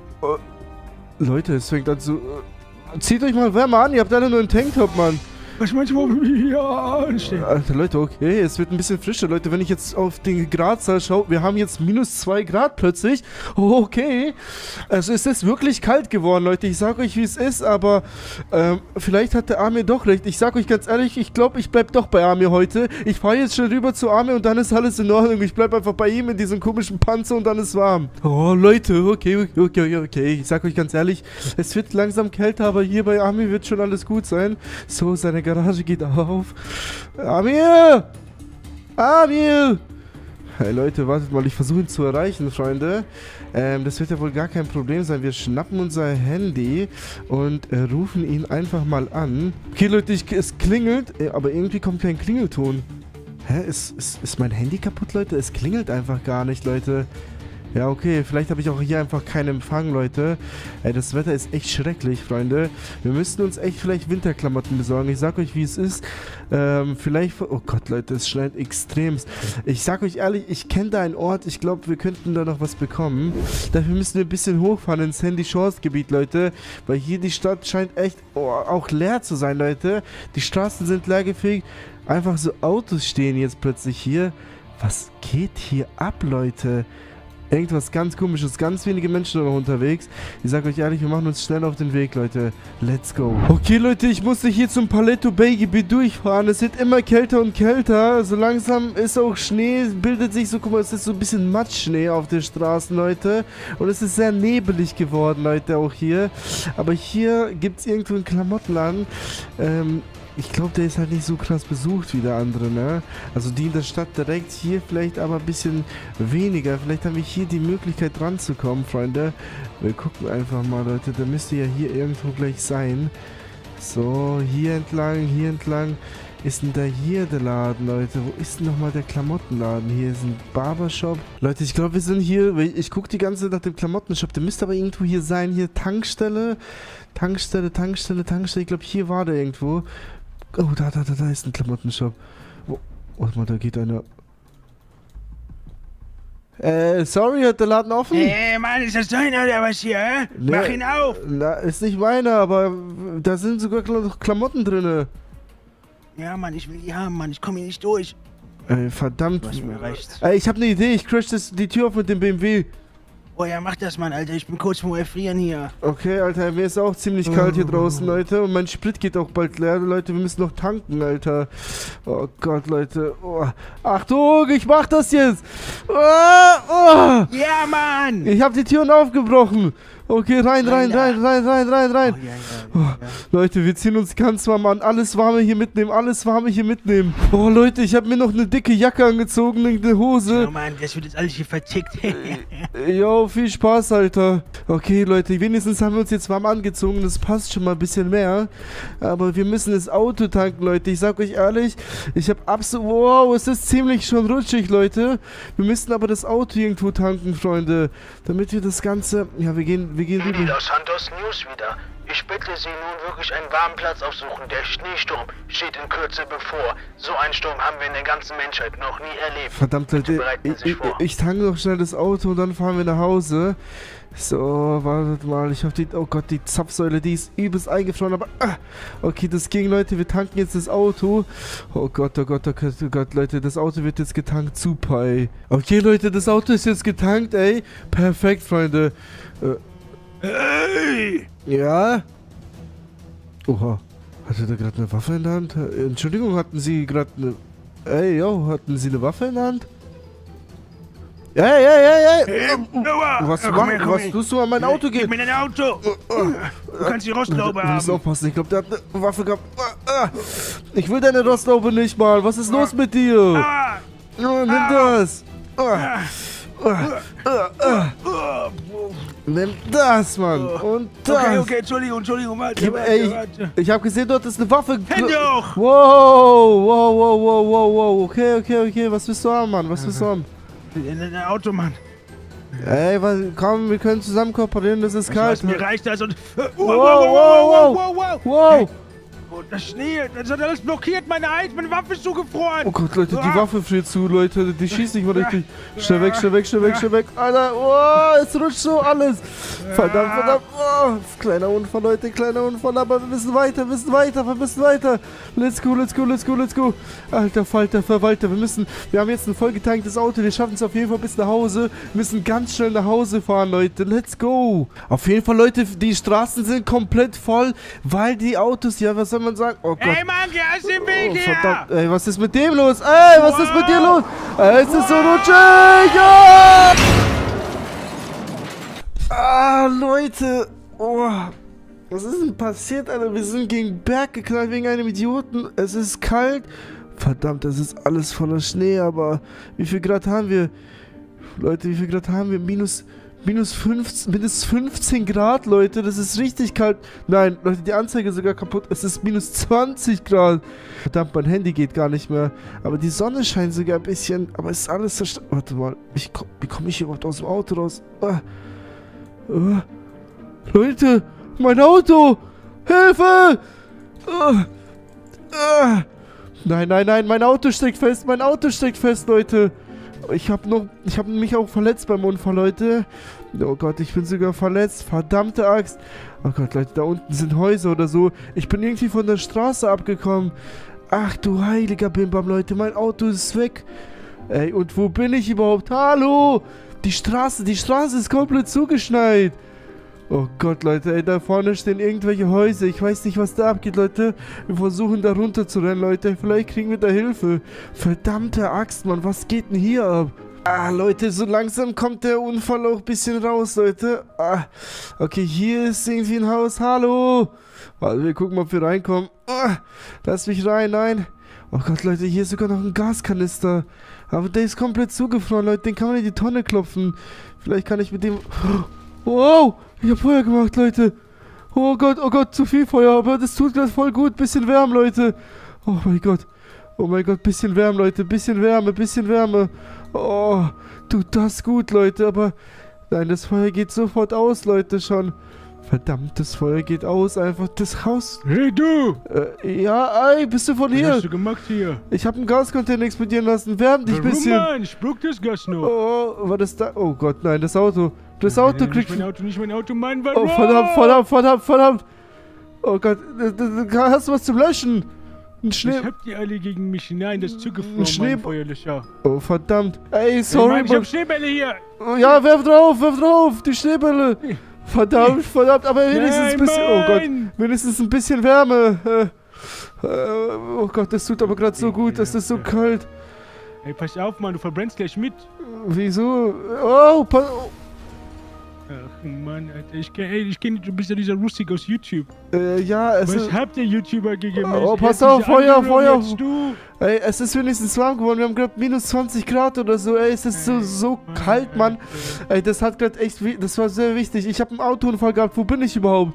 Leute, es fängt an zu... Äh, zieht euch mal wärmer an, ihr habt alle nur einen Tanktop, Mann. Was meinst du, wo wir hier anstehen? Alter, Leute, okay, es wird ein bisschen frischer. Leute, wenn ich jetzt auf den Gradzahl schaue, wir haben jetzt minus zwei Grad plötzlich. Oh, okay. Also es ist wirklich kalt geworden, Leute. Ich sag euch, wie es ist, aber ähm, vielleicht hat der Amir doch recht. Ich sag euch ganz ehrlich, ich glaube, ich bleib doch bei Amir heute. Ich fahre jetzt schon rüber zu Amir und dann ist alles in Ordnung. Ich bleib einfach bei ihm in diesem komischen Panzer und dann ist warm. Oh, Leute, okay, okay, okay, okay. Ich sag euch ganz ehrlich, es wird langsam kälter, aber hier bei Amir wird schon alles gut sein. So, seine Garage geht auf. Amir! Amir! Hey Leute, wartet mal, ich versuche ihn zu erreichen, Freunde. Ähm, das wird ja wohl gar kein Problem sein. Wir schnappen unser Handy und äh, rufen ihn einfach mal an. Okay, Leute, ich, es klingelt, äh, aber irgendwie kommt kein Klingelton. Hä? Ist, ist, ist mein Handy kaputt, Leute? Es klingelt einfach gar nicht, Leute. Ja, okay, vielleicht habe ich auch hier einfach keinen Empfang, Leute. Ey, das Wetter ist echt schrecklich, Freunde. Wir müssten uns echt vielleicht Winterklamotten besorgen. Ich sag euch, wie es ist. Ähm, vielleicht... Oh Gott, Leute, es schneit extremst. Ich sag euch ehrlich, ich kenne da einen Ort. Ich glaube, wir könnten da noch was bekommen. Dafür müssen wir ein bisschen hochfahren ins Sandy Shores Gebiet, Leute. Weil hier die Stadt scheint echt oh, auch leer zu sein, Leute. Die Straßen sind leergefegt. Einfach so Autos stehen jetzt plötzlich hier. Was geht hier ab, Leute? Irgendwas ganz Komisches, ganz wenige Menschen noch unterwegs. Ich sag euch ehrlich, wir machen uns schnell auf den Weg, Leute. Let's go. Okay, Leute, ich musste hier zum Paleto Bay Gebiet durchfahren. Es wird immer kälter und kälter. So langsam ist auch Schnee, bildet sich so, guck mal, es ist so ein bisschen Matschschnee auf den Straßen, Leute. Und es ist sehr nebelig geworden, Leute, auch hier. Aber hier gibt es irgendwo einen Klamottenladen. Ähm... ich glaube, der ist halt nicht so krass besucht wie der andere, ne? Also die in der Stadt direkt, hier vielleicht aber ein bisschen weniger. Vielleicht haben wir hier die Möglichkeit dran zu kommen, Freunde. Wir gucken einfach mal, Leute. Der müsste ja hier irgendwo gleich sein. So, hier entlang, hier entlang. Ist denn da hier der Laden, Leute? Wo ist denn nochmal der Klamottenladen? Hier ist ein Barbershop. Leute, ich glaube, wir sind hier... Ich gucke die ganze Zeit nach dem Klamottenshop. Der müsste aber irgendwo hier sein. Hier Tankstelle. Tankstelle, Tankstelle, Tankstelle. Ich glaube, hier war der irgendwo. Oh, da, da, da, da ist ein Klamottenshop. Oh, warte mal, da geht einer... Äh, sorry, hat der Laden offen? Äh, Mann, ist das deiner oder was hier, hä? Ne, Mach ihn auf! Na, ist nicht meiner, aber da sind sogar Kla- Klamotten drinne. Ja, Mann, ich will die haben, Mann. Ich komme hier nicht durch. Ey, verdammt. Du hast mir recht. Ey, ich habe eine Idee. Ich crash das, die Tür auf mit dem B M W. Oh ja, mach das, Mann, Alter. Ich bin kurz vorm Erfrieren hier. Okay, Alter, mir ist auch ziemlich kalt hier draußen, Leute. Und mein Sprit geht auch bald leer, Leute. Wir müssen noch tanken, Alter. Oh Gott, Leute. Oh. Achtung, ich mach das jetzt. Oh, oh. Ja, Mann! Ich habe die Türen aufgebrochen. Okay, rein, rein, rein, rein, rein, rein, rein. Oh, ja, ja, Oh, ja, ja. Leute, wir ziehen uns ganz warm an. Alles Warme hier mitnehmen, alles Warme hier mitnehmen. Oh, Leute, ich habe mir noch eine dicke Jacke angezogen, eine Hose. Oh, Mann, das wird jetzt alles hier vertickt. Jo, viel Spaß, Alter. Okay, Leute, wenigstens haben wir uns jetzt warm angezogen. Das passt schon mal ein bisschen mehr. Aber wir müssen das Auto tanken, Leute. Ich sag euch ehrlich, ich habe absolut... Wow, es ist ziemlich schon rutschig, Leute. Wir müssen aber das Auto irgendwo tanken, Freunde. Damit wir das Ganze... Ja, wir gehen, wir gehen Indy rüber. aus Santos News wieder. Ich bitte Sie nun wirklich einen warmen Platz aufsuchen. Der Schneesturm steht in Kürze bevor. So einen Sturm haben wir in der ganzen Menschheit noch nie erlebt. Verdammt, Leute, Bitte bereiten Sie ich, sich ich, vor. ich tanke noch schnell das Auto und dann fahren wir nach Hause. So, wartet mal, ich hoffe, die, oh Gott, die Zapfsäule, die ist übelst eingefroren, aber, ah, okay, das ging, Leute, wir tanken jetzt das Auto. Oh Gott, oh Gott, oh Gott, oh Gott, Leute, das Auto wird jetzt getankt, super, ey. Okay, Leute, das Auto ist jetzt getankt, ey, perfekt, Freunde. Äh, Hey! ja? Oha, hatte der gerade eine Waffe in der Hand? Äh, Entschuldigung, hatten Sie gerade eine... Ey, yo, hatten Sie eine Waffe in der Hand? Ey, ey, ey, ey! Hey, Noah! Was, Ja, mach, komm her, komm was her. tust du an mein Auto Gib gehen? mir dein Auto! Du kannst die Rostlaube Du musst haben. aufpassen, ich glaube, der hat eine Waffe gehabt. Ah, ah. Ich will deine Rostlaube nicht mal. Was ist los mit dir? Ah! Oh, nimm das. Ah, ah, ah, ah. Nimm das, Mann. Und das. Okay, okay, Entschuldigung, Entschuldigung, warte, Gib, warte, ey, warte. ich habe gesehen, dort ist eine Waffe. Hände hoch! Wow, wow, wow, wow, wow, wow. Okay, okay, okay. Was willst du haben, Mann? Was willst du haben? Dein Auto, Mann. Ey, was, komm, wir können zusammen kooperieren. Das ist kalt. Was, mir reicht das und... Wow, Wow, wow, wow, wow. Wow. Oh, das Schnee, das hat alles blockiert, meine Eis, meine Waffe ist zugefroren. Oh Gott, Leute, die Ah. Waffe friert zu, Leute. Die schießt nicht mal richtig. Schnell weg, schnell weg, schnell weg, schnell weg. Alter, oh, es rutscht so alles. Verdammt, verdammt. Oh, kleiner Unfall, Leute, kleiner Unfall. Aber wir müssen weiter, wir müssen weiter, wir müssen weiter. Let's go, let's go, let's go, let's go. Alter Falter, Verwalter, wir müssen... Wir haben jetzt ein vollgetanktes Auto. Wir schaffen es auf jeden Fall bis nach Hause. Wir müssen ganz schnell nach Hause fahren, Leute. Let's go. Auf jeden Fall, Leute, die Straßen sind komplett voll, weil die Autos... Ja, was soll man sagen? Oh Gott. Ey, Mann, geh aus dem Weg Oh, hier! verdammt, ey, was ist mit dem los? Ey, was ist mit dir los? Ey, es ist so rutschig! Ja! Ah, Leute! Oh, was ist denn passiert, Alter? Wir sind gegen den Berg geknallt wegen einem Idioten. Es ist kalt. Verdammt, es ist alles voller Schnee, aber wie viel Grad haben wir? Leute, wie viel Grad haben wir? Minus... Minus fünfzehn, minus fünfzehn Grad, Leute. Das ist richtig kalt. Nein, Leute, die Anzeige ist sogar kaputt. Es ist minus zwanzig Grad. Verdammt, mein Handy geht gar nicht mehr. Aber die Sonne scheint sogar ein bisschen. Aber es ist alles zerstört. Warte mal. Ich komm, wie komme ich überhaupt aus dem Auto raus? Ah. Ah. Leute, mein Auto. Hilfe. Ah. Ah. Nein, nein, nein. Mein Auto steckt fest. Mein Auto steckt fest, Leute. Ich habe noch, ich habe mich auch verletzt beim Unfall, Leute. Oh Gott, ich bin sogar verletzt. Verdammte Axt. Oh Gott, Leute, da unten sind Häuser oder so. Ich bin irgendwie von der Straße abgekommen. Ach du heiliger Bimbam, Leute, mein Auto ist weg. Ey, und wo bin ich überhaupt? Hallo! Die Straße, die Straße ist komplett zugeschneit. Oh Gott, Leute, ey, da vorne stehen irgendwelche Häuser. Ich weiß nicht, was da abgeht, Leute. Wir versuchen da runter zu rennen, Leute. Vielleicht kriegen wir da Hilfe. Verdammte Axt, Mann, was geht denn hier ab? Ah, Leute, so langsam kommt der Unfall auch ein bisschen raus, Leute. Ah, okay, hier ist irgendwie ein Haus. Hallo. Warte, wir gucken mal, ob wir reinkommen. Ah, lass mich rein, nein. Oh Gott, Leute, hier ist sogar noch ein Gaskanister. Aber der ist komplett zugefroren, Leute. Den kann man in die Tonne klopfen. Vielleicht kann ich mit dem... Wow, ich hab Feuer gemacht, Leute. Oh Gott, oh Gott, zu viel Feuer. Aber das tut gerade voll gut. Bisschen Wärme, Leute. Oh mein Gott. Oh mein Gott, bisschen Wärme, Leute. Bisschen Wärme, bisschen Wärme. Oh, tut das gut, Leute. Aber nein, das Feuer geht sofort aus, Leute, schon. Verdammt, das Feuer geht aus. Einfach das Haus. Hey, du! Äh, ja, ey, bist du von hier? Was hast du gemacht hier? Ich habe einen Gascontainer explodieren lassen. Wärm dich ein bisschen. Warum, Mann? Ich brauch das Gas noch. Oh, war das da? Oh Gott, nein, das Auto. Das Auto Nein, kriegt... Nicht mein Auto, nicht mein Auto, Mann. Warum? Oh, verdammt, verdammt, verdammt, verdammt. Oh Gott, hast du was zum Löschen? Ein Schnee... Ich hab die alle gegen mich hinein, das ist zugefroren, Ein Schnee- mein Feuerlöscher. Oh, verdammt. Ey, Hey, sorry, Mann, ich Mann. hab Schneebälle hier. Oh, ja, werf drauf, werf drauf, die Schneebälle. Verdammt, verdammt, aber wenigstens Nein, ein bisschen... Oh Gott, Mann. wenigstens ein bisschen Wärme. Äh, äh, oh Gott, das tut aber gerade so gut, das ist so kalt. Hey, pass auf, Mann, du verbrennst gleich mit. Wieso? Oh, pass... Ach, Mann, Alter, ich kenn, ey, ich kenn, du bist ja dieser Rustig aus YouTube. Äh, ja, es Was ist... habt ihr YouTuber gegen mich? Oh, pass Jetzt auf, diese Feuer, andere, Feuer. jetzt du. Ey, es ist wenigstens warm geworden. Wir haben gerade minus zwanzig Grad oder so. Ey, es ist so, so kalt, Mann. Ey, das hat gerade echt... wi- Das war sehr wichtig. Ich habe einen Autounfall gehabt. Wo bin ich überhaupt?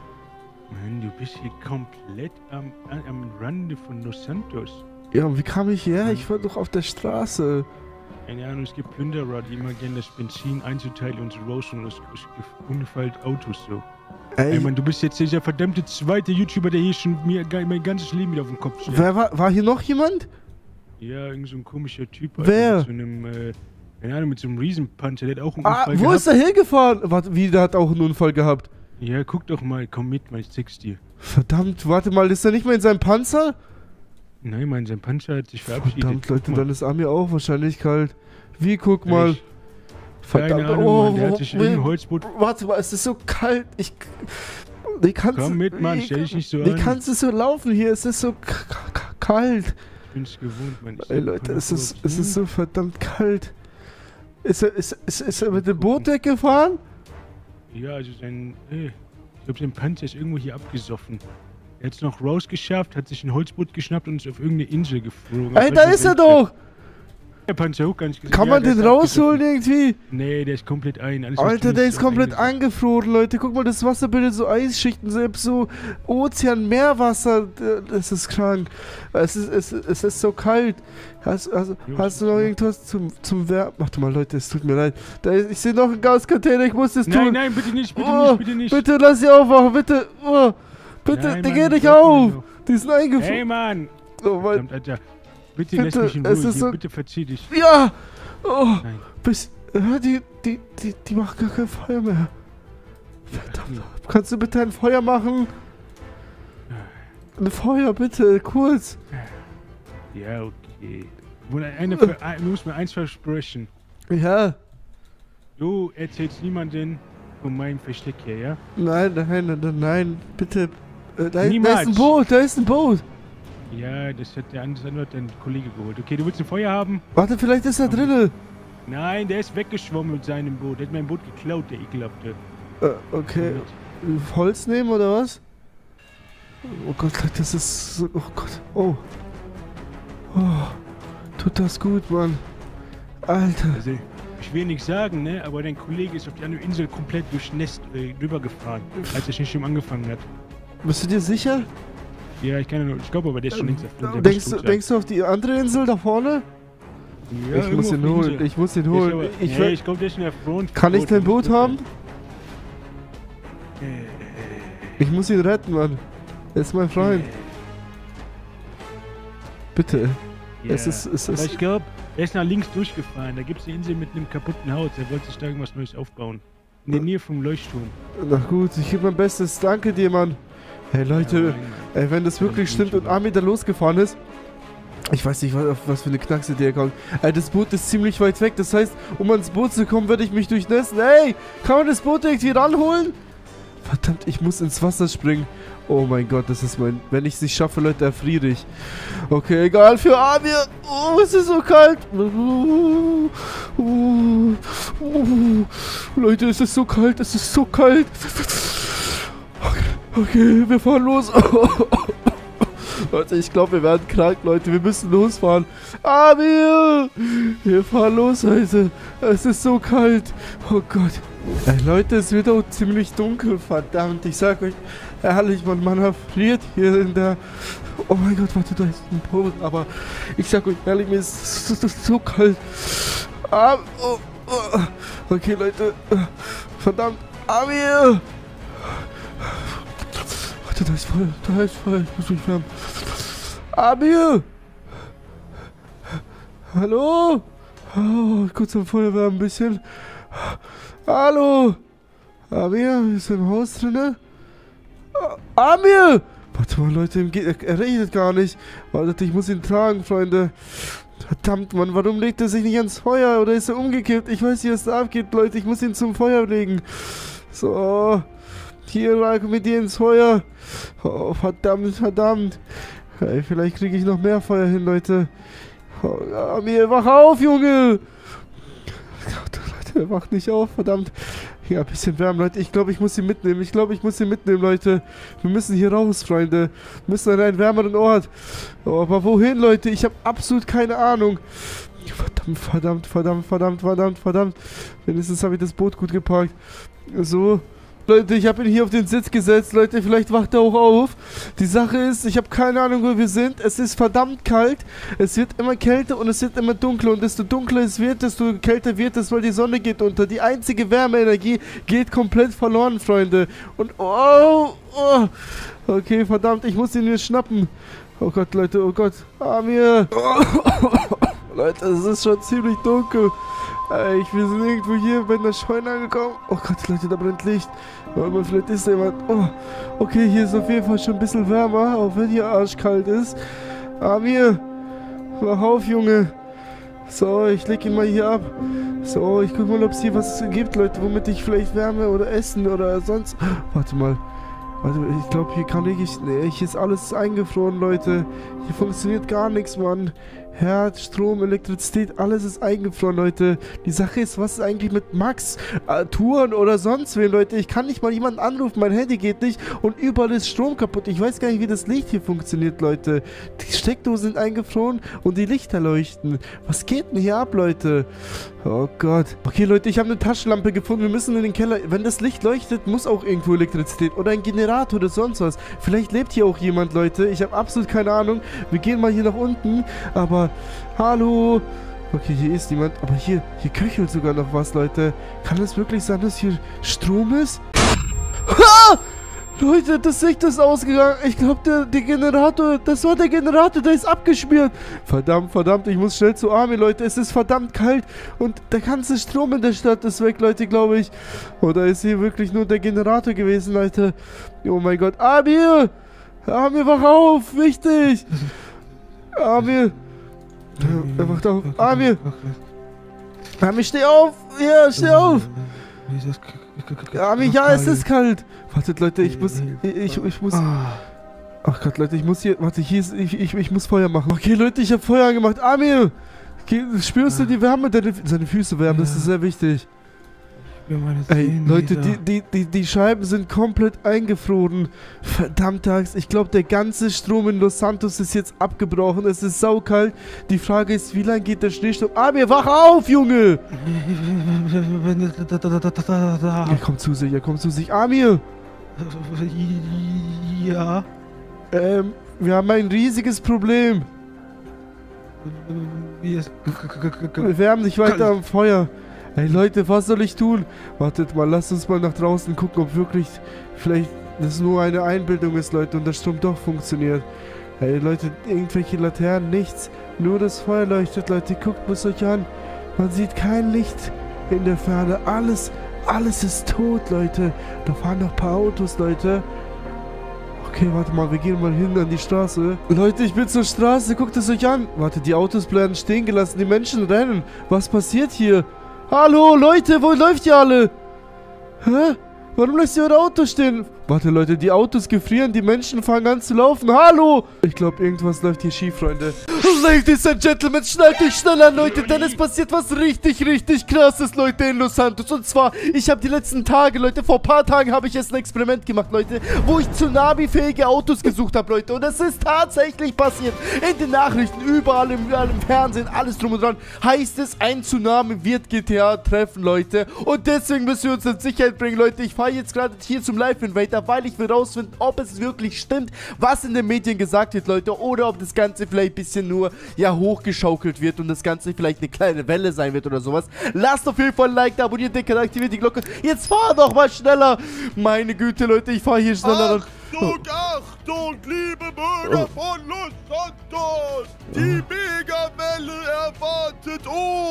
Mann, du bist hier komplett am, am Rande von Los Santos. Ja, und wie kam ich hierher? Ich war doch auf der Straße. Keine Ahnung, es gibt Plünderer, die immer gerne das Benzin einzuteilen und zu roasten aus, aus ungefallen Autos so. Ey, Ey, Mann, du bist jetzt dieser verdammte zweite YouTuber, der hier schon mir ge- mein ganzes Leben wieder auf den Kopf schlägt. wer war... War hier noch jemand? Ja, irgend so ein komischer Typ. Wer? Mit so einem, äh, keine Ahnung, mit so einem Riesenpanzer, der hat auch einen Ah, Unfall wo gehabt. ist er hingefahren? Warte, wie, der hat auch einen Unfall gehabt. Ja, guck doch mal, komm mit, Mann, ich zeig's dir. Verdammt, warte mal, ist er nicht mehr in seinem Panzer? Nein, Mann, sein Panzer hat sich verabschiedet. Verdammt, Leute, Guck mal. dann ist Amir auch wahrscheinlich kalt. Wie, guck mal. Ich- Keine Ahnung, Mann, der hat sich in ein Holzboot... Warte mal, es ist so kalt. Ich... Wie kannst Komm du- mit, Mann, wie- stell dich nicht so Wie an. kannst du so laufen hier? Es ist so k- k- kalt. Ich bin's gewohnt, Mann. Ich Ey, sag, Leute, komm es ist, raus. es ist so verdammt kalt. Ist er, ist, ist, ist er mit dem Boot weggefahren? Ja, also sein... Äh, ich glaube, sein Panzer ist irgendwo hier abgesoffen. Er hat's noch rausgeschafft, hat sich ein Holzboot geschnappt und ist auf irgendeine Insel geflogen. Ey, Auf da welcher ist er Welt- doch! Der Panzer auch gar nicht gesehen. Kann Ja, man der den ist rausholen abgesoffen. irgendwie? Nee, der ist komplett ein. Alles, was Alter, drin der ist ist komplett eingesoffen. eingefroren, Leute. Guck mal, das Wasser bildet so Eisschichten, selbst so Ozean, Meerwasser. Das ist krank. Es ist, es, es ist so kalt. Hast, also, Jo, hast du was noch ist irgendwas zum, zum Wärmen? Warte mal, Leute, es tut mir leid. Da ist, ich sehe noch einen Gascontainer, ich muss das Nein, tun. nein, bitte nicht, bitte Oh, nicht, bitte nicht. Bitte lass sie aufwachen, bitte. Oh, bitte, Nein, die Mann, gehen nicht glaub mir auf. noch. Die sind Hey, eingefroren. Mann! Oh, mein, Verdammt, Alter. Bitte, Bitte, lass mich in es Ruhe ist hier. so- Bitte verzieh dich. ja! Oh, Nein. bis, ja, die, die, die, die machen gar kein Feuer mehr. Verdammt. Kannst du bitte ein Feuer machen? Ein Feuer, bitte, kurz. Ja, okay. Wohl eine, für, ein- du musst mir eins versprechen. Ja. Du erzählst niemanden von meinem Versteck hier, ja? Nein, nein, nein, nein, bitte. Äh, Da, da ist Niemals. ein Boot, da ist ein Boot. Ja, das hat der andere, das hat dein Kollege geholt. Okay, du willst ein Feuer haben? Warte, vielleicht ist er drinne. Nein, der ist weggeschwommen mit seinem Boot. Der hat mein Boot geklaut, der Ekelhafte. Äh, okay. Holz nehmen oder was? Oh Gott, das ist so. Oh Gott. Oh. Oh. Tut das gut, Mann. Alter. Also, ich will nichts sagen, ne? Aber dein Kollege ist auf die andere Insel komplett durchnässt äh, rübergefahren, als der Schneesturm angefangen hat. Bist du dir sicher? Ja, ich kann ja nur, ich glaube aber, der ist schon längst auf der Denkst du, denkst du auf die andere Insel da vorne? ja, ich muss ihn holen. Ich muss ihn holen. Ich, Ich, hey, will- ich glaube, der ist in der Front. kann ich dein Boot haben? Äh, Ich muss ihn retten, Mann. Er ist mein Freund. Bitte. Ja. Es ist- es Aber ist- ich glaube, er ist nach links durchgefahren. Da gibt es eine Insel mit einem kaputten Haus. Er wollte sich da irgendwas Neues aufbauen. In der Nähe vom Leuchtturm. Na gut, ich gebe mein Bestes. Danke dir, Mann. Hey Leute, Ja, Mann. ey, wenn das wirklich stimmt und Armin da losgefahren ist, ich weiß nicht, was, auf was für eine Knackse der kommt. Ey, das Boot ist ziemlich weit weg. Das heißt, um ans Boot zu kommen, werde ich mich durchnässen. Ey, kann man das Boot irgendwie ranholen? Verdammt, ich muss ins Wasser springen. Oh mein Gott, das ist mein... Wenn ich es nicht schaffe, Leute, erfriere ich. Okay, egal, für Amir. Oh, es ist so kalt. Oh, oh, oh. Leute, es ist so kalt, es ist so kalt. Okay, okay, wir fahren los. Leute, ich glaube, wir werden krank, Leute. Wir müssen losfahren. Amir! Wir fahren los, Leute. Es ist so kalt. Oh Gott. Ey, Leute, es wird auch ziemlich dunkel. Verdammt, ich sag euch ehrlich, man, man erfriert hier in der... Oh mein Gott, warte, da ist ein Pool. Aber ich sag euch ehrlich, mir ist es ist so kalt. Ah, oh, oh. Okay, Leute. Verdammt. Amir! Warte, da ist Feuer. Da ist Feuer. Ich muss mich wärmen. Amir! Hallo? Oh, kurz am Feuer wärmen ein bisschen. Hallo? Amir, ist er im Haus drinne? Amir! Warte mal, Leute, er redet gar nicht. Warte, ich muss ihn tragen, Freunde. Verdammt, Mann, warum legt er sich nicht ans Feuer? Oder ist er umgekippt? Ich weiß nicht, was da abgeht, Leute. Ich muss ihn zum Feuer legen. So. Hier, rein mit dir ins Feuer. Oh, verdammt, verdammt. Hey, vielleicht kriege ich noch mehr Feuer hin, Leute. Oh, Amir, wach auf, Junge! Leute, er wacht nicht auf, verdammt. Ja, ein bisschen wärmen, Leute. Ich glaube, ich muss ihn mitnehmen. Ich glaube, ich muss ihn mitnehmen, Leute. Wir müssen hier raus, Freunde. Wir müssen an einen wärmeren Ort. Oh, aber wohin, Leute? Ich habe absolut keine Ahnung. Verdammt, verdammt, verdammt, verdammt, verdammt, verdammt. Wenigstens habe ich das Boot gut geparkt. So. Leute, ich habe ihn hier auf den Sitz gesetzt. Leute, vielleicht wacht er auch auf. Die Sache ist, ich habe keine Ahnung, wo wir sind. Es ist verdammt kalt. Es wird immer kälter und es wird immer dunkler. Und desto dunkler es wird, desto kälter wird es, weil die Sonne geht unter. Die einzige Wärmeenergie geht komplett verloren, Freunde. Und oh, oh. Okay, verdammt, ich muss ihn mir schnappen. Oh Gott, Leute, oh Gott. Amir. Oh. Leute, es ist schon ziemlich dunkel. Ey, wir sind irgendwo hier bei einer Scheune angekommen. Oh Gott, Leute, da brennt Licht. Aber vielleicht ist da jemand. Oh, okay, hier ist auf jeden Fall schon ein bisschen wärmer, auch wenn hier arschkalt ist. Amir, wach auf, Junge. So, ich leg ihn mal hier ab. So, ich guck mal, ob es hier was gibt, Leute, womit ich vielleicht Wärme oder Essen oder sonst... Warte mal. Warte mal, ich glaube, hier kann ich... Nee, hier ist alles eingefroren, Leute. Hier funktioniert gar nichts, Mann. Herd, Strom, Elektrizität, alles ist eingefroren, Leute. Die Sache ist, was ist eigentlich mit Max, äh, Touren oder sonst wen, Leute? Ich kann nicht mal jemanden anrufen, mein Handy geht nicht und überall ist Strom kaputt. Ich weiß gar nicht, wie das Licht hier funktioniert, Leute. Die Steckdosen sind eingefroren und die Lichter leuchten. Was geht denn hier ab, Leute? Oh Gott. Okay, Leute, ich habe eine Taschenlampe gefunden. Wir müssen in den Keller. Wenn das Licht leuchtet, muss auch irgendwo Elektrizität oder ein Generator oder sonst was. Vielleicht lebt hier auch jemand, Leute. Ich habe absolut keine Ahnung. Wir gehen mal hier nach unten, aber hallo. Okay, hier ist niemand. Aber hier, hier köchelt sogar noch was, Leute. Kann es wirklich sein, dass hier Strom ist? Ha! Leute, das Licht ist ausgegangen. Ich glaube, der, der Generator, das war der Generator, der ist abgeschmiert. Verdammt, verdammt, ich muss schnell zu Amir, Leute. Es ist verdammt kalt und der ganze Strom in der Stadt ist weg, Leute, glaube ich. Oder ist hier wirklich nur der Generator gewesen, Leute? Oh mein Gott. Amir! Amir, wach auf! Wichtig! Amir! Er wacht auf. Amir! Amir, steh auf! Ja, steh auf! Amir, ja, es ist kalt! Wartet, Leute, ich muss... Ich, ich, ich muss... Ach Gott, Leute, ich muss hier... Warte, hier ist... Ich, ich, ich muss Feuer machen. Okay, Leute, ich habe Feuer angemacht. Amir! Okay, spürst du die Wärme? Deine, seine Füße wärmen, das ist sehr wichtig. Ey, Leute, die, die, die, die Scheiben sind komplett eingefroren. Verdammt, ich glaube, der ganze Strom in Los Santos ist jetzt abgebrochen. Es ist saukalt. Die Frage ist, wie lange geht der Schneesturm? Amir, wach auf, Junge! Er kommt zu sich, er kommt zu sich. Amir! Ja? Ähm, wir haben ein riesiges Problem. Wir wärmen nicht weiter am Feuer. Hey Leute, was soll ich tun? Wartet mal, lasst uns mal nach draußen gucken, ob wirklich vielleicht das nur eine Einbildung ist, Leute, und der Strom doch funktioniert. Hey Leute, irgendwelche Laternen, nichts. Nur das Feuer leuchtet, Leute. Guckt es euch an. Man sieht kein Licht in der Ferne. Alles, alles ist tot, Leute. Da fahren noch ein paar Autos, Leute. Okay, warte mal, wir gehen mal hin an die Straße. Leute, ich bin zur Straße, guckt es euch an. Warte, die Autos bleiben stehen gelassen, die Menschen rennen. Was passiert hier? Hallo, Leute, wo läuft ihr alle? Hä? Warum lässt ihr eure Autos stehen? Warte, Leute, die Autos gefrieren, die Menschen fangen an zu laufen. Hallo! Ich glaube, irgendwas läuft hier schief, Freunde. Ladies and Gentlemen, schnallt euch schnell an, Leute, denn es passiert was richtig, richtig krasses, Leute, in Los Santos. Und zwar, ich habe die letzten Tage, Leute, vor ein paar Tagen habe ich jetzt ein Experiment gemacht, Leute, wo ich tsunami-fähige Autos gesucht habe, Leute. Und es ist tatsächlich passiert. In den Nachrichten, überall im, überall im Fernsehen, alles drum und dran, heißt es, ein Tsunami wird G T A treffen, Leute. Und deswegen müssen wir uns in Sicherheit bringen, Leute. Ich fahre jetzt gerade hier zum Live-Invader, weil ich will rausfinden, ob es wirklich stimmt, was in den Medien gesagt wird, Leute, oder ob das Ganze vielleicht ein bisschen nur, ja, hochgeschaukelt wird und das Ganze vielleicht eine kleine Welle sein wird oder sowas. Lasst auf jeden Fall ein Like da, abonniert den Kanal, aktiviert die Glocke. Jetzt fahr doch mal schneller. Meine Güte, Leute, ich fahre hier schneller. Achtung, Achtung, liebe Bürger oh. von Los Santos! Die Megawelle erwartet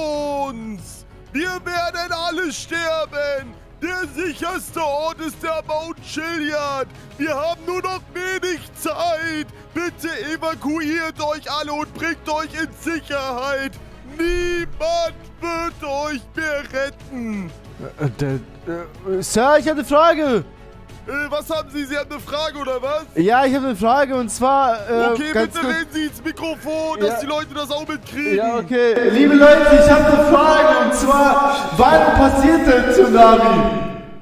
uns! Wir werden alle sterben! Der sicherste Ort ist der Mount Chiliad. Wir haben nur noch wenig Zeit. Bitte evakuiert euch alle und bringt euch in Sicherheit. Niemand wird euch mehr retten. Äh, äh, äh, Sir, ich habe eine Frage. Äh, was haben Sie? Sie haben eine Frage, oder was? Ja, ich habe eine Frage und zwar... Äh, okay, bitte reden Sie ins Mikrofon, ja. dass die Leute das auch mitkriegen. Ja, okay. Liebe Leute, ich habe eine Frage und zwar, wann passiert der Tsunami?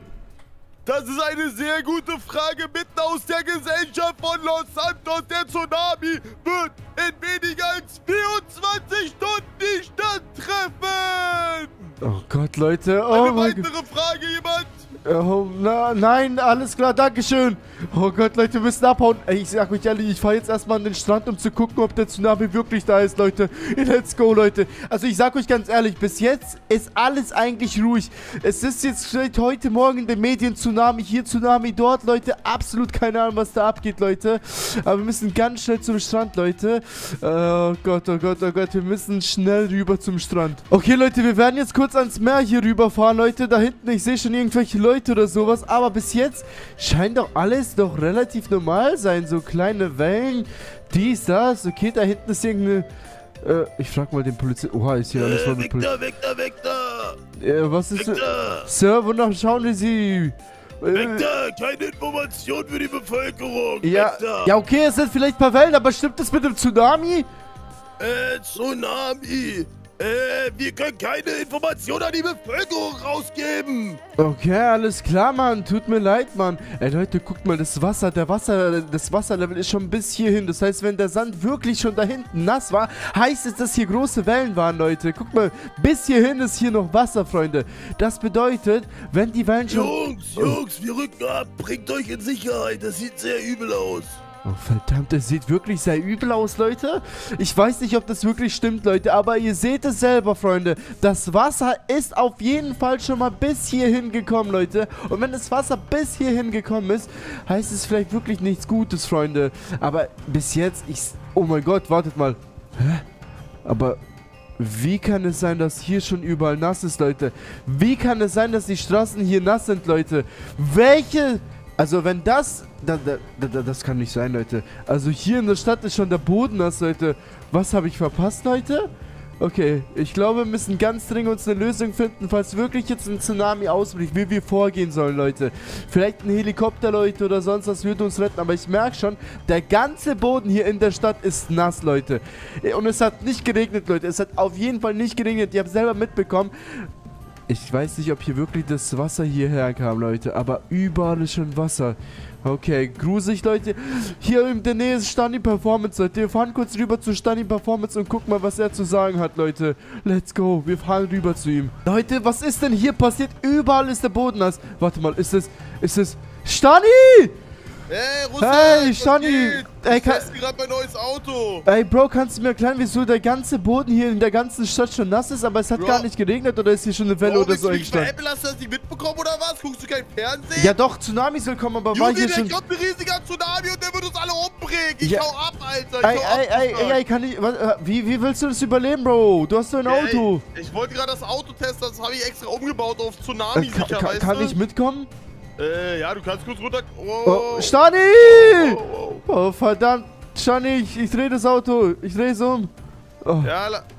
Das ist eine sehr gute Frage mitten aus der Gesellschaft von Los Santos. Der Tsunami wird in weniger als vierundzwanzig Stunden die Stadt treffen. Oh Gott, Leute. Oh eine mein weitere Gott. Frage, jemand? Oh, na, nein, alles klar, dankeschön. Oh Gott, Leute, wir müssen abhauen. Ey, ich sag euch ehrlich, ich fahre jetzt erstmal an den Strand, um zu gucken, ob der Tsunami wirklich da ist, Leute. Let's go, Leute. Also ich sag euch ganz ehrlich, bis jetzt ist alles eigentlich ruhig. Es ist jetzt seit heute Morgen in den Medien Tsunami, hier Tsunami, dort, Leute. Absolut keine Ahnung, was da abgeht, Leute. Aber wir müssen ganz schnell zum Strand, Leute. Oh Gott, oh Gott, oh Gott, wir müssen schnell rüber zum Strand. Okay, Leute, wir werden jetzt kurz ans Meer hier rüberfahren, Leute. Da hinten, ich sehe schon irgendwelche Leute oder sowas, aber bis jetzt scheint doch alles doch relativ normal sein, so kleine Wellen, dies, das, okay, da hinten ist irgendeine, äh, ich frag mal den Polizisten, oha, ist hier alles voll mit Polizisten. Victor, Victor, Victor! Äh, was ist, Victor! Sir, wonach schauen Sie? Victor, keine Information für die Bevölkerung, Ja, Victor! ja, okay, es sind vielleicht ein paar Wellen, aber stimmt das mit dem Tsunami? Äh, Tsunami! Äh, wir können keine Informationen an die Bevölkerung rausgeben. Okay, alles klar, Mann. Tut mir leid, Mann. Ey, Leute, guckt mal, das Wasser, der Wasser, das Wasserlevel ist schon bis hierhin. Das heißt, wenn der Sand wirklich schon da hinten nass war, heißt es, dass hier große Wellen waren, Leute. Guckt mal, bis hierhin ist hier noch Wasser, Freunde. Das bedeutet, wenn die Wellen schon... Jungs, Jungs, wir rücken ab. Bringt euch in Sicherheit. Das sieht sehr übel aus. Oh, verdammt, das sieht wirklich sehr übel aus, Leute. Ich weiß nicht, ob das wirklich stimmt, Leute, aber ihr seht es selber, Freunde. Das Wasser ist auf jeden Fall schon mal bis hierhin gekommen, Leute. Und wenn das Wasser bis hierhin gekommen ist, heißt es vielleicht wirklich nichts Gutes, Freunde. Aber bis jetzt, ich... Oh mein Gott, wartet mal. Hä? Aber... Wie kann es sein, dass hier schon überall nass ist, Leute? Wie kann es sein, dass die Straßen hier nass sind, Leute? Welche... Also wenn das, da, da, da, das kann nicht sein, Leute. Also hier in der Stadt ist schon der Boden nass, Leute. Was habe ich verpasst, Leute? Okay, ich glaube, wir müssen ganz dringend uns eine Lösung finden, falls wirklich jetzt ein Tsunami ausbricht, wie wir vorgehen sollen, Leute. Vielleicht ein Helikopter, Leute, oder sonst was würde uns retten. Aber ich merke schon, der ganze Boden hier in der Stadt ist nass, Leute. Und es hat nicht geregnet, Leute. Es hat auf jeden Fall nicht geregnet. Ihr habt selber mitbekommen. Ich weiß nicht, ob hier wirklich das Wasser hierher kam, Leute, aber überall ist schon Wasser. Okay, gruselig, Leute. Hier in der Nähe ist Stani Performance, Leute. Wir fahren kurz rüber zu Stani Performance und gucken mal, was er zu sagen hat, Leute. Let's go. Wir fahren rüber zu ihm. Leute, was ist denn hier passiert? Überall ist der Boden nass. Warte mal, ist es... Ist es... Stani! Hey, Russell, Hey, Stani! Ey, ich teste gerade mein neues Auto. Ey, Bro, kannst du mir erklären, wieso der ganze Boden hier in der ganzen Stadt schon nass ist, aber es hat Bro. gar nicht geregnet oder ist hier schon eine Welle Bro, oder so eingestanden? eingestanden? Hast du das nicht mitbekommen oder was? Guckst du kein Fernsehen? Ja doch, Tsunami soll kommen, aber war Junge, hier der schon... kommt ein riesiger Tsunami und der wird uns alle umbringen. Ich Ja. hau ab, Alter. Ey, Ich hau ey, ab, ey, ey, ey, kann ich... Was, äh, wie, wie willst du das überleben, Bro? Du hast doch ein Ey, Auto. Ich wollte gerade das Auto testen, das habe ich extra umgebaut auf Tsunami Äh, kann, sicher, kann, weißt kann du? ich mitkommen? Äh, ja, du kannst kurz runter... Oh, Stani! Oh, oh, Oh, verdammt. Stani, ich, ich dreh das Auto. Ich dreh es um. Oh. Ja, la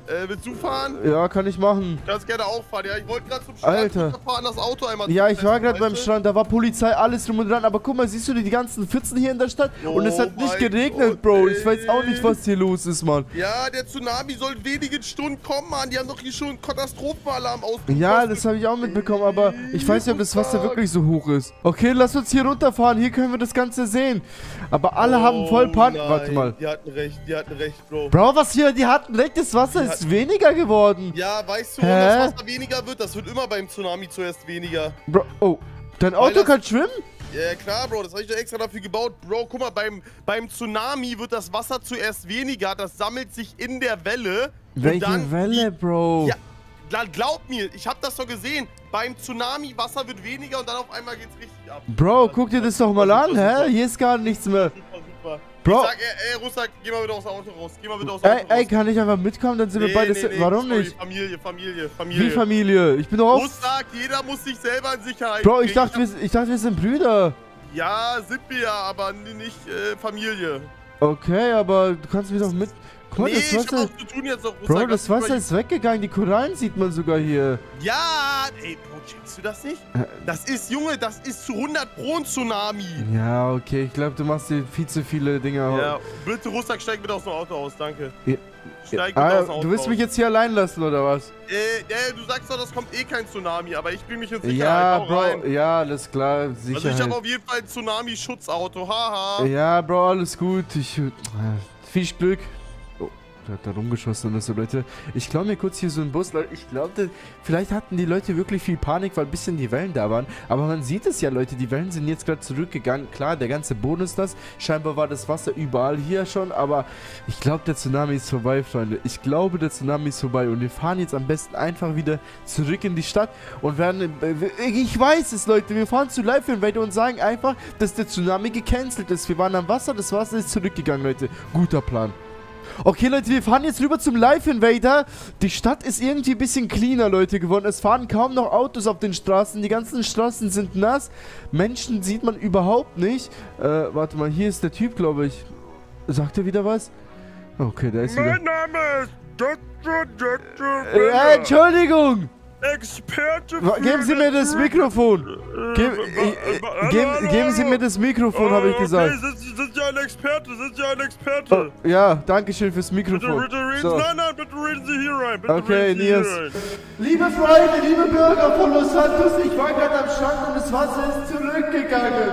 Äh, willst du fahren? Ja, kann ich machen. Du kannst gerne auch fahren, ja. Ich wollte gerade zum Strand Alter. fahren, das Auto einmal Ja, ich testen, war gerade weißt beim du? Strand, da war Polizei, alles drum und dran. Aber guck mal, siehst du die ganzen Pfützen hier in der Stadt? Oh Und es hat nicht mein geregnet, Gott, Bro. Ich weiß auch ey. nicht, was hier los ist, Mann. Ja, der Tsunami soll in wenigen Stunden kommen, Mann. Die haben doch hier schon einen Katastrophenalarm ausgerufen. Ja, das habe ich auch mitbekommen, aber ich weiß nicht, ob das Wasser wirklich so hoch ist. Okay, lass uns hier runterfahren, hier können wir das Ganze sehen. Aber alle haben voll Panik. nein. Warte mal. Die hatten recht, die hatten recht, Bro. Bro, was hier? Die hatten recht, das Wasser Die ist weniger geworden. Ja, weißt du, Hä? warum das Wasser weniger wird? Das wird immer beim Tsunami zuerst weniger. Bro, oh, dein Weil Auto das- kann schwimmen? Ja, klar, Bro, das habe ich doch extra dafür gebaut. Bro, guck mal, beim, beim Tsunami wird das Wasser zuerst weniger, das sammelt sich in der Welle. und Welche dann Welle, Bro? Ja, gla- glaub mir, ich habe das doch gesehen. Beim Tsunami, Wasser wird weniger und dann auf einmal geht's richtig ab. Bro, guck dir das doch mal an, Super, hä? Hier ist gar nichts mehr. Super, super. Bro. Ich sag, ey, ey, Russak, geh mal bitte aus dem Auto raus. Geh mal bitte aus dem Ey, Auto raus. ey, kann ich einfach mitkommen? Dann sind wir Nee, beide... nee, sa- nee, Warum sorry, nicht? Familie, Familie, Familie. Wie Familie? Ich bin doch auch... Russak, jeder muss sich selber in Sicherheit Bro, ich bringen. dachte, wir, ich dachte, wir sind Brüder. Ja, sind wir ja, aber n- nicht äh, Familie. Okay, aber du kannst mich doch mit... Guck mal, Nee, das ich hab Wasser... was zu tun jetzt noch, Russak. Bro, lass das mich Wasser mal- ist weggegangen. Die Korallen sieht man sogar hier. Ja, ey, Bro, checkst du das nicht? Das ist, Junge, das ist zu hundert Pro ein Tsunami. Ja, okay. Ich glaube, du machst dir viel zu viele Dinge. Ja, bitte, Russak, steig bitte aus dem Auto aus, danke. Ja. Steig bitte Ah, aus dem Auto du willst aus. mich jetzt hier allein lassen, oder was? Äh, äh, du sagst doch, das kommt eh kein Tsunami, aber ich bring mich in Sicherheit. Ja, Hau Bro. rein. Ja, alles klar. Also ich Sicherheit. habe auf jeden Fall ein Tsunami-Schutzauto, haha. Ja, Bro, alles gut. Ich, äh, viel Glück. Oh, der hat da rumgeschossen und so, Leute. Ich glaube mir kurz hier so einen Bus, Leute. Ich glaube, vielleicht hatten die Leute wirklich viel Panik, weil ein bisschen die Wellen da waren. Aber man sieht es ja, Leute. Die Wellen sind jetzt gerade zurückgegangen. Klar, der ganze Boden ist das. Scheinbar war das Wasser überall hier schon. Aber ich glaube, der Tsunami ist vorbei, Freunde. Ich glaube, der Tsunami ist vorbei. Und wir fahren jetzt am besten einfach wieder zurück in die Stadt und werden... Äh, ich weiß es, Leute. Wir fahren zu Live Invader und sagen einfach, dass der Tsunami gecancelt ist. Wir waren am Wasser. Das Wasser ist zurückgegangen, Leute. Guter Plan. Okay, Leute, wir fahren jetzt rüber zum Live Invader. Die Stadt ist irgendwie ein bisschen cleaner, Leute, geworden. Es fahren kaum noch Autos auf den Straßen. Die ganzen Straßen sind nass. Menschen sieht man überhaupt nicht. Äh, warte mal, hier ist der Typ, glaube ich. Sagt er wieder was? Okay, der ist wieder... Mein Name ist Doktor Doktor Äh, Entschuldigung! Experte Wa- Geben Sie mir das Mikrofon! Ge äh, geben, geben Sie mir das Mikrofon, habe ich gesagt. Okay, sind, sind ja ein Experte, sind ja ein Experte. Oh, ja, danke schön fürs Bitte, Mikrofon. bitte reden So. Sie, nein, nein, bitte reden Sie hier rein. Bitte Okay, reden Sie hier Nias. rein. Liebe Freunde, liebe Bürger von Los Santos, ich war gerade am Strand und das Wasser ist zurückgegangen.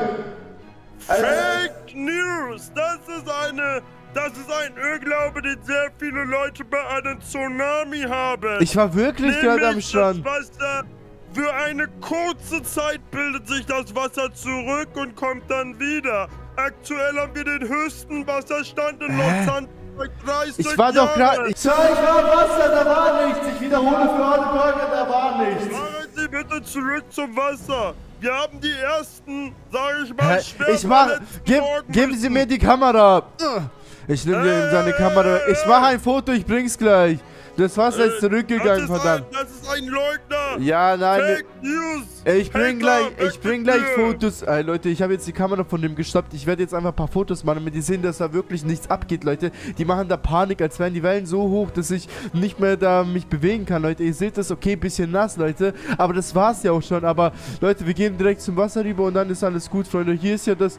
Fake News, das ist eine, das ist ein Irrglaube, den sehr viele Leute bei einem Tsunami haben. Ich war wirklich gerade am Nämlich Strand. Das Wasser, für eine kurze Zeit bildet sich das Wasser zurück und kommt dann wieder. Aktuell haben wir den höchsten Wasserstand in Los Santos seit dreißig Ich war doch gerade... Jahren. Ich, ich war im Wasser, da war nichts. Ich wiederhole für alle Bürger, da war nichts. Fahren Sie bitte zurück zum Wasser. Wir haben die ersten, sage ich mal, Hä? schwer Ich mach... Verletzten Geb, morgen geben Sie müssen. mir die Kamera. Ich nehme dir seine Kamera. Ich mache ein Foto, ich bring's gleich. Das Wasser ist zurückgegangen, das ist verdammt. Ein, das ist ein Leugner. Ja, nein. Fake News. Ich bring gleich, Hater, ich bring weg gleich mit dir. Fotos. Ey, Leute, ich habe jetzt die Kamera von dem gestoppt. Ich werde jetzt einfach ein paar Fotos machen, damit die sehen, dass da wirklich nichts abgeht, Leute. Die machen da Panik, als wären die Wellen so hoch, dass ich nicht mehr da mich bewegen kann, Leute. Ihr seht das, okay, bisschen nass, Leute. Aber das war's ja auch schon. Aber, Leute, wir gehen direkt zum Wasser rüber und dann ist alles gut, Freunde. Hier ist ja das...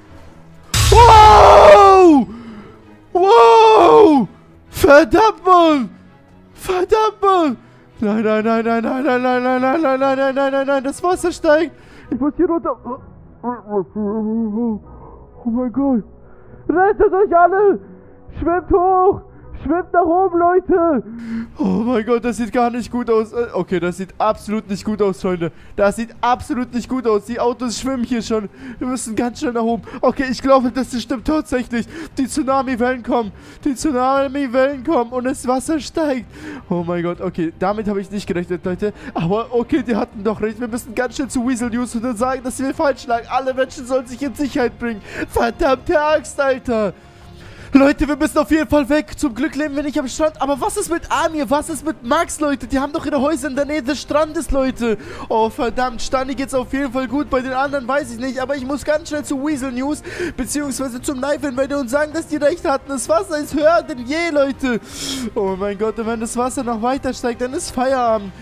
Wow! Wow! Verdammt, Mann! Verdammt, Mann! Nein, nein, nein, nein, nein, nein, nein, nein, nein, nein, nein, nein, nein, nein, nein, das Wasser steigt! Ich muss hier runter. Oh mein Gott! Rettet euch alle! Schwimmt hoch! Schwimmt nach oben, Leute! Oh mein Gott, das sieht gar nicht gut aus. Okay, das sieht absolut nicht gut aus, Freunde. Das sieht absolut nicht gut aus. Die Autos schwimmen hier schon. Wir müssen ganz schnell nach oben. Okay, ich glaube, das stimmt tatsächlich. Die Tsunami-Wellen kommen. Die Tsunami-Wellen kommen und das Wasser steigt. Oh mein Gott, okay. Damit habe ich nicht gerechnet, Leute. Aber okay, die hatten doch recht. Wir müssen ganz schnell zu Weasel News und dann sagen, dass wir falsch lagen. Alle Menschen sollen sich in Sicherheit bringen. Verdammte Axt, Alter. Leute, wir müssen auf jeden Fall weg. Zum Glück leben wir nicht am Strand. Aber was ist mit Amir? Was ist mit Max, Leute? Die haben doch ihre Häuser in der Nähe des Strandes, Leute. Oh, verdammt. Stani geht's auf jeden Fall gut. Bei den anderen weiß ich nicht. Aber ich muss ganz schnell zu Weasel News, beziehungsweise zum Knife Invader und sagen, dass die recht hatten. Das Wasser ist höher denn je, Leute. Oh mein Gott. Und wenn das Wasser noch weiter steigt, dann ist Feierabend.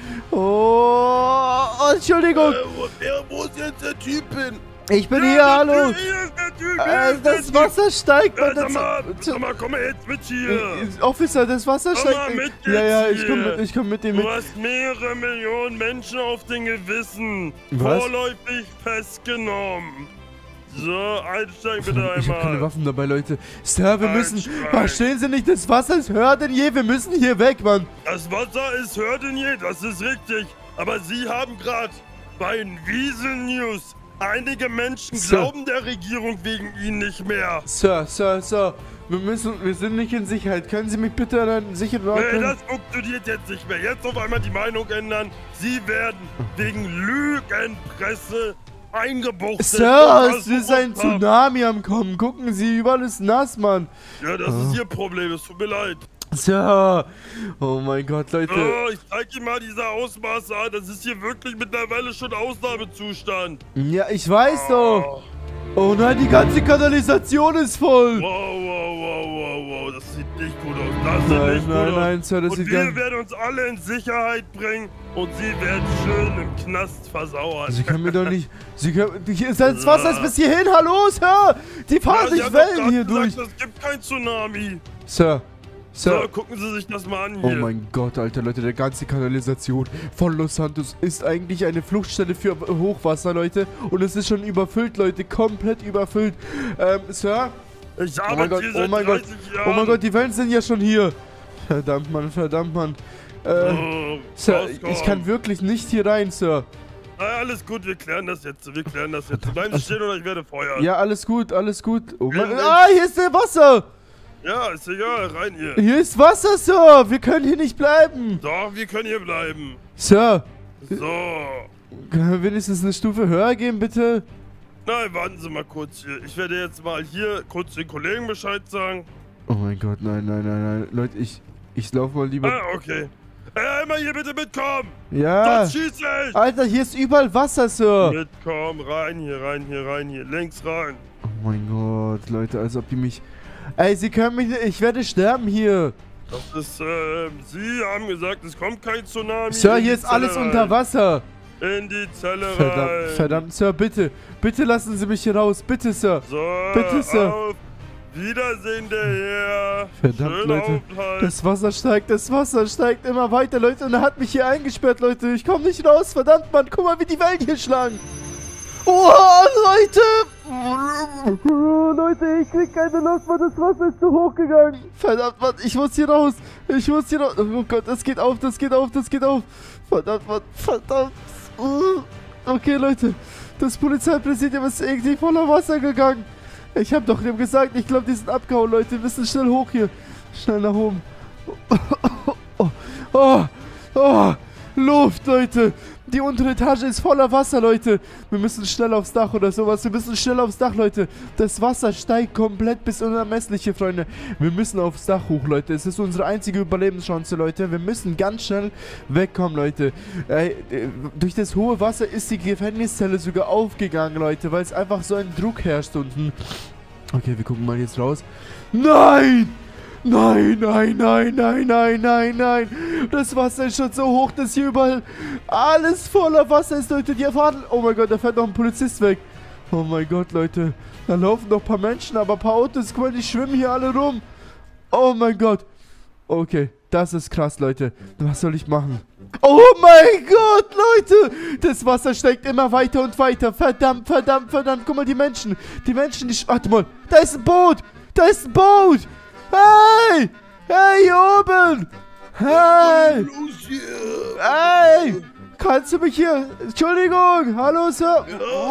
Oh, oh Entschuldigung. Äh, wo, wer, wo ist jetzt der Typ hin? Ich bin hier, hallo. Hier ist der Typ, Äh, hier ist der das Typ. Wasser steigt. Ja, man, sag das, mal, sag mal, komm mal jetzt mit hier. Äh, Officer, das Wasser Komm mal steigt. mit Ja, ja, jetzt ich komm hier. mit, ich komm mit dem Du mit. hast mehrere Millionen Menschen auf den Gewissen. Was? Vorläufig festgenommen. So, einsteigen bitte einmal. Ich hab keine Waffen dabei, Leute. Sir, wir müssen... Einsteigen. Verstehen Sie nicht, das Wasser ist höher denn je. Wir müssen hier weg, Mann. Das Wasser ist höher denn je, das ist richtig. Aber Sie haben gerade bei Weasel News einige Menschen Sir. glauben der Regierung wegen Ihnen nicht mehr. Sir, Sir, Sir. Wir müssen... Wir sind nicht in Sicherheit. Können Sie mich bitte an einen sicheren Ort Nee, bringen? das funktioniert jetzt nicht mehr. Jetzt auf einmal die Meinung ändern. Sie werden wegen Lügenpresse eingebuchtet. Sir, und es ist ein versucht haben. Tsunami am Kommen. Gucken Sie, überall ist nass, Mann. Ja, das ist Ihr Problem. Es tut mir leid. Sir. Oh mein Gott, Leute. Oh, ich zeig Ihnen mal diese Ausmaße an. Das ist hier wirklich mittlerweile schon Ausnahmezustand. Ja, ich weiß doch. Oh nein, die ganze Kanalisation ist voll. Wow, wow, wow, wow, wow. Das sieht nicht gut aus. Das sieht Nein, nicht gut nein, aus. nein, Sir, das und sieht wir ganz... werden uns alle in Sicherheit bringen und Sie werden schön im Knast versauern. Sie können mir doch nicht... Sie können... Hier, das Wasser ist bis hierhin. Hallo, Sir. Die fahren Ja, Sie sich haben doch Wellen gerade hier gesagt, durch. Es gibt kein Tsunami. Sir. So, Sir. gucken Sie sich das mal an Oh hier. mein Gott, Alter, Leute, der ganze Kanalisation von Los Santos ist eigentlich eine Fluchtstelle für Hochwasser, Leute. Und es ist schon überfüllt, Leute, komplett überfüllt. Ähm, Sir? Ich Oh mein arbeite Gott, hier oh seit mein Gott, dreißig Jahren. oh mein Gott, die Wellen sind ja schon hier. Verdammt, Mann, verdammt, Mann. Äh, Oh, Sir, rauskommen. ich kann wirklich nicht hier rein, Sir. Na, alles gut, wir klären das jetzt. Wir klären das jetzt. Bleiben Sie stehen oder ich werde feuern. Ja, alles gut, alles gut. Oh mein... Ja, Ah, hier ist der Wasser. Ja, ist egal, rein hier. Hier ist Wasser, Sir. Wir können hier nicht bleiben. Doch, wir können hier bleiben. Sir, So. können wir wenigstens eine Stufe höher gehen, bitte? Nein, warten Sie mal kurz hier. Ich werde jetzt mal hier kurz den Kollegen Bescheid sagen. Oh mein Gott, nein, nein, nein, nein. Leute, ich, ich laufe mal lieber... Ah, okay. Ey, einmal hier bitte mitkommen. Ja. Sonst schieße ich. Alter, hier ist überall Wasser, Sir. Mitkommen, rein hier, rein hier, rein hier. Links rein. Oh mein Gott, Leute, als ob die mich... Ey, Sie können mich nicht... Ich werde sterben hier. Das ist, äh, Sie haben gesagt, es kommt kein Tsunami. Sir, In hier die ist alles Zelle unter rein. Wasser. In die Zelle Verdammt, rein. verdammt, Sir, bitte. Bitte lassen Sie mich hier raus. Bitte, Sir. So, Bitte, Sir. auf Wiedersehen, der Herr. Verdammt, Schönen Leute. Aufenthalt. Das Wasser steigt, das Wasser steigt immer weiter, Leute. Und er hat mich hier eingesperrt, Leute. Ich komme nicht raus. Verdammt, Mann. Guck mal, wie die Wellen hier schlagen. Oh, Leute. Oh, Leute, ich krieg keine Luft, Mann. Das Wasser ist zu hoch gegangen. Verdammt, Mann. Ich muss hier raus. Ich muss hier raus. Oh Gott, das geht auf, das geht auf, das geht auf. Verdammt, Mann. Verdammt. Okay, Leute. Das Polizeipräsidium ist irgendwie voller Wasser gegangen. Ich hab doch dem gesagt, ich glaube, die sind abgehauen, Leute. Wir müssen schnell hoch hier. Schnell nach oben. Oh, oh, oh, Luft, Leute. Die untere Etage ist voller Wasser, Leute. Wir müssen schnell aufs Dach oder sowas. Wir müssen schnell aufs Dach, Leute. Das Wasser steigt komplett bis unermessliche, Freunde. Wir müssen aufs Dach hoch, Leute. Es ist unsere einzige Überlebenschance, Leute. Wir müssen ganz schnell wegkommen, Leute. Äh, durch das hohe Wasser ist die Gefängniszelle sogar aufgegangen, Leute, weil es einfach so ein Druck herrscht unten. Okay, wir gucken mal jetzt raus. Nein! Nein, nein, nein, nein, nein, nein, nein. Das Wasser ist schon so hoch, dass hier überall alles voller Wasser ist, Leute. Die erfahren... Oh mein Gott, da fährt noch ein Polizist weg. Oh mein Gott, Leute. Da laufen noch ein paar Menschen, aber ein paar Autos. Guck mal, die schwimmen hier alle rum. Oh mein Gott. Okay, das ist krass, Leute. Was soll ich machen? Oh mein Gott, Leute. Das Wasser steigt immer weiter und weiter. Verdammt, verdammt, verdammt. Guck mal, die Menschen. Die Menschen, die... Warte mal. Da ist ein Boot. Da ist ein Boot. Hey! Hey, hier oben! Hey! Los hier. Hey! Kannst du mich hier... Entschuldigung! Hallo, Sir!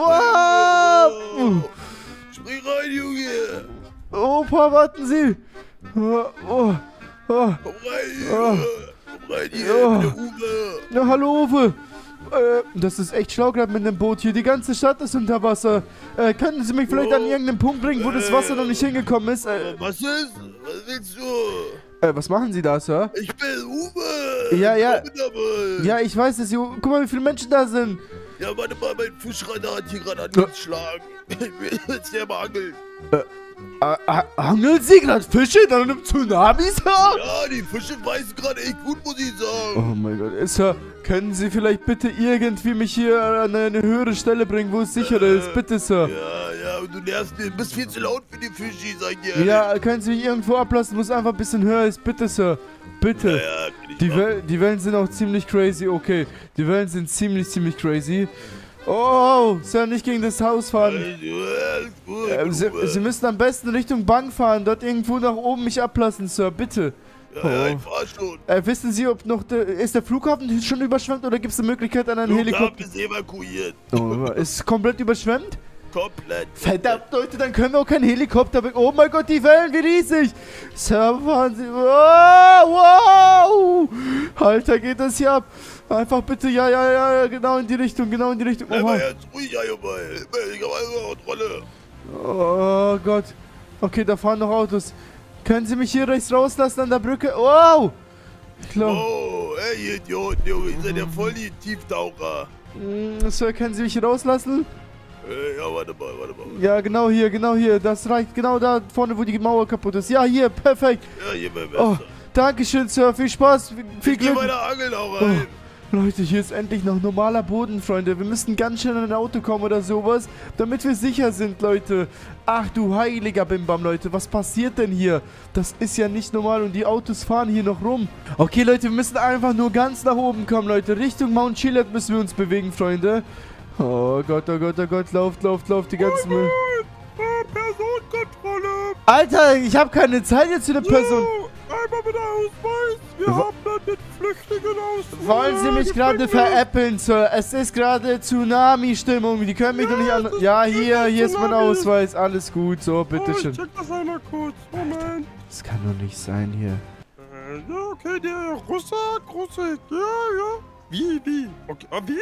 Wow! Spring rein, Junge! Opa, warten Sie! Oh, oh, oh. Komm rein, Junge! Komm rein hier, Oh. mit der Uwe! Ja, hallo, Uwe! Äh, das ist echt schlau gerade mit dem Boot hier. Die ganze Stadt ist unter Wasser. Äh, können Sie mich vielleicht an irgendeinen Punkt bringen, wo das Wasser noch nicht hingekommen ist? Äh, Was ist? Was willst du? äh, was machen Sie da, Sir? Ich bin Uwe. Ja, ja. Komm dabei. Ja, ich weiß es. Guck mal, wie viele Menschen da sind. Ja, warte mal, mein Fischreiter hat hier gerade angeschlagen. Ich will jetzt hier mal angeln. Äh, äh, angeln Sie gerade Fische in einem Tsunami, Sir? Ja, die Fische beißen gerade echt gut, muss ich Oh sagen. mein Gott. Sir, können Sie vielleicht bitte irgendwie mich hier an eine höhere Stelle bringen, wo es sicherer Äh, ist? Bitte, Sir. Ja, ja, und du nervst mich. Du bist viel zu laut für die Fische, sag ich dir. Ja, können Sie mich irgendwo ablassen, wo es einfach ein bisschen höher ist? Bitte, Sir. Bitte. Ja, ja, kann ich Die, machen. Wel die Wellen sind auch ziemlich crazy. Okay, die Wellen sind ziemlich, ziemlich crazy. Oh, Sir, nicht gegen das Haus fahren. Alles gut, Äh, Sie, Uwe. Sie müssen am besten Richtung Bank fahren, dort irgendwo nach oben mich ablassen, Sir, bitte. Ja, ja, ich fahr schon. Äh, wissen Sie, ob noch der, ist der Flughafen schon überschwemmt oder gibt es eine Möglichkeit an einen Flughafen Helikopter? ist evakuiert. Oh, ist komplett überschwemmt? Komplett. Verdammt, Leute, dann können wir auch keinen Helikopter be- Oh mein Gott, die Wellen, wie riesig! Sir, fahren Sie... Wow, wow! Alter, geht das hier ab? Einfach bitte, ja, ja, ja, ja, genau in die Richtung, genau in die Richtung. Bleib Oh, mal jetzt ruhig, ja, Junge. Ich hab alles unter Kontrolle. oh Gott. Okay, da fahren noch Autos. Können Sie mich hier rechts rauslassen an der Brücke? Wow! Ich glaube... Oh, ey, ihr Idioten, Junge. Ihr seid ja voll die Tieftaucher. Mm, Sir, können Sie mich hier rauslassen? Äh, ja, warte mal, warte mal. Ja, genau hier, genau hier. Das reicht genau da vorne, wo die Mauer kaputt ist. Ja, hier, perfekt. Ja, hier mein Oh, Messer. Dankeschön, Sir. Viel Spaß, viel Ich geh Glück. weiter angeln, auch rein. Leute, hier ist endlich noch normaler Boden, Freunde. Wir müssen ganz schnell in ein Auto kommen oder sowas, damit wir sicher sind, Leute. Ach du heiliger Bimbam, Leute. Was passiert denn hier? Das ist ja nicht normal und die Autos fahren hier noch rum. Okay, Leute, wir müssen einfach nur ganz nach oben kommen, Leute. Richtung Mount Chiliad müssen wir uns bewegen, Freunde. Oh Gott, oh Gott, oh Gott. Lauft, lauft, lauft, die ganzen Müll. Personenkontrolle. Alter, ich habe keine Zeit jetzt für eine Person. Einmal mit der Ausweis. Wir Wa- haben dann den Flüchtlingen aus. Wollen Sie mich gerade veräppeln, Sir? Es ist gerade Tsunami-Stimmung. Die können mich doch nicht an... Ja, hier, hier ist mein Ausweis. Alles gut, so, bitteschön. check das einmal kurz. Moment. Das kann doch nicht sein hier. Äh, ja, okay, der Russe, Russe. Ja, ja. Wie, wie? Okay, ah, wie?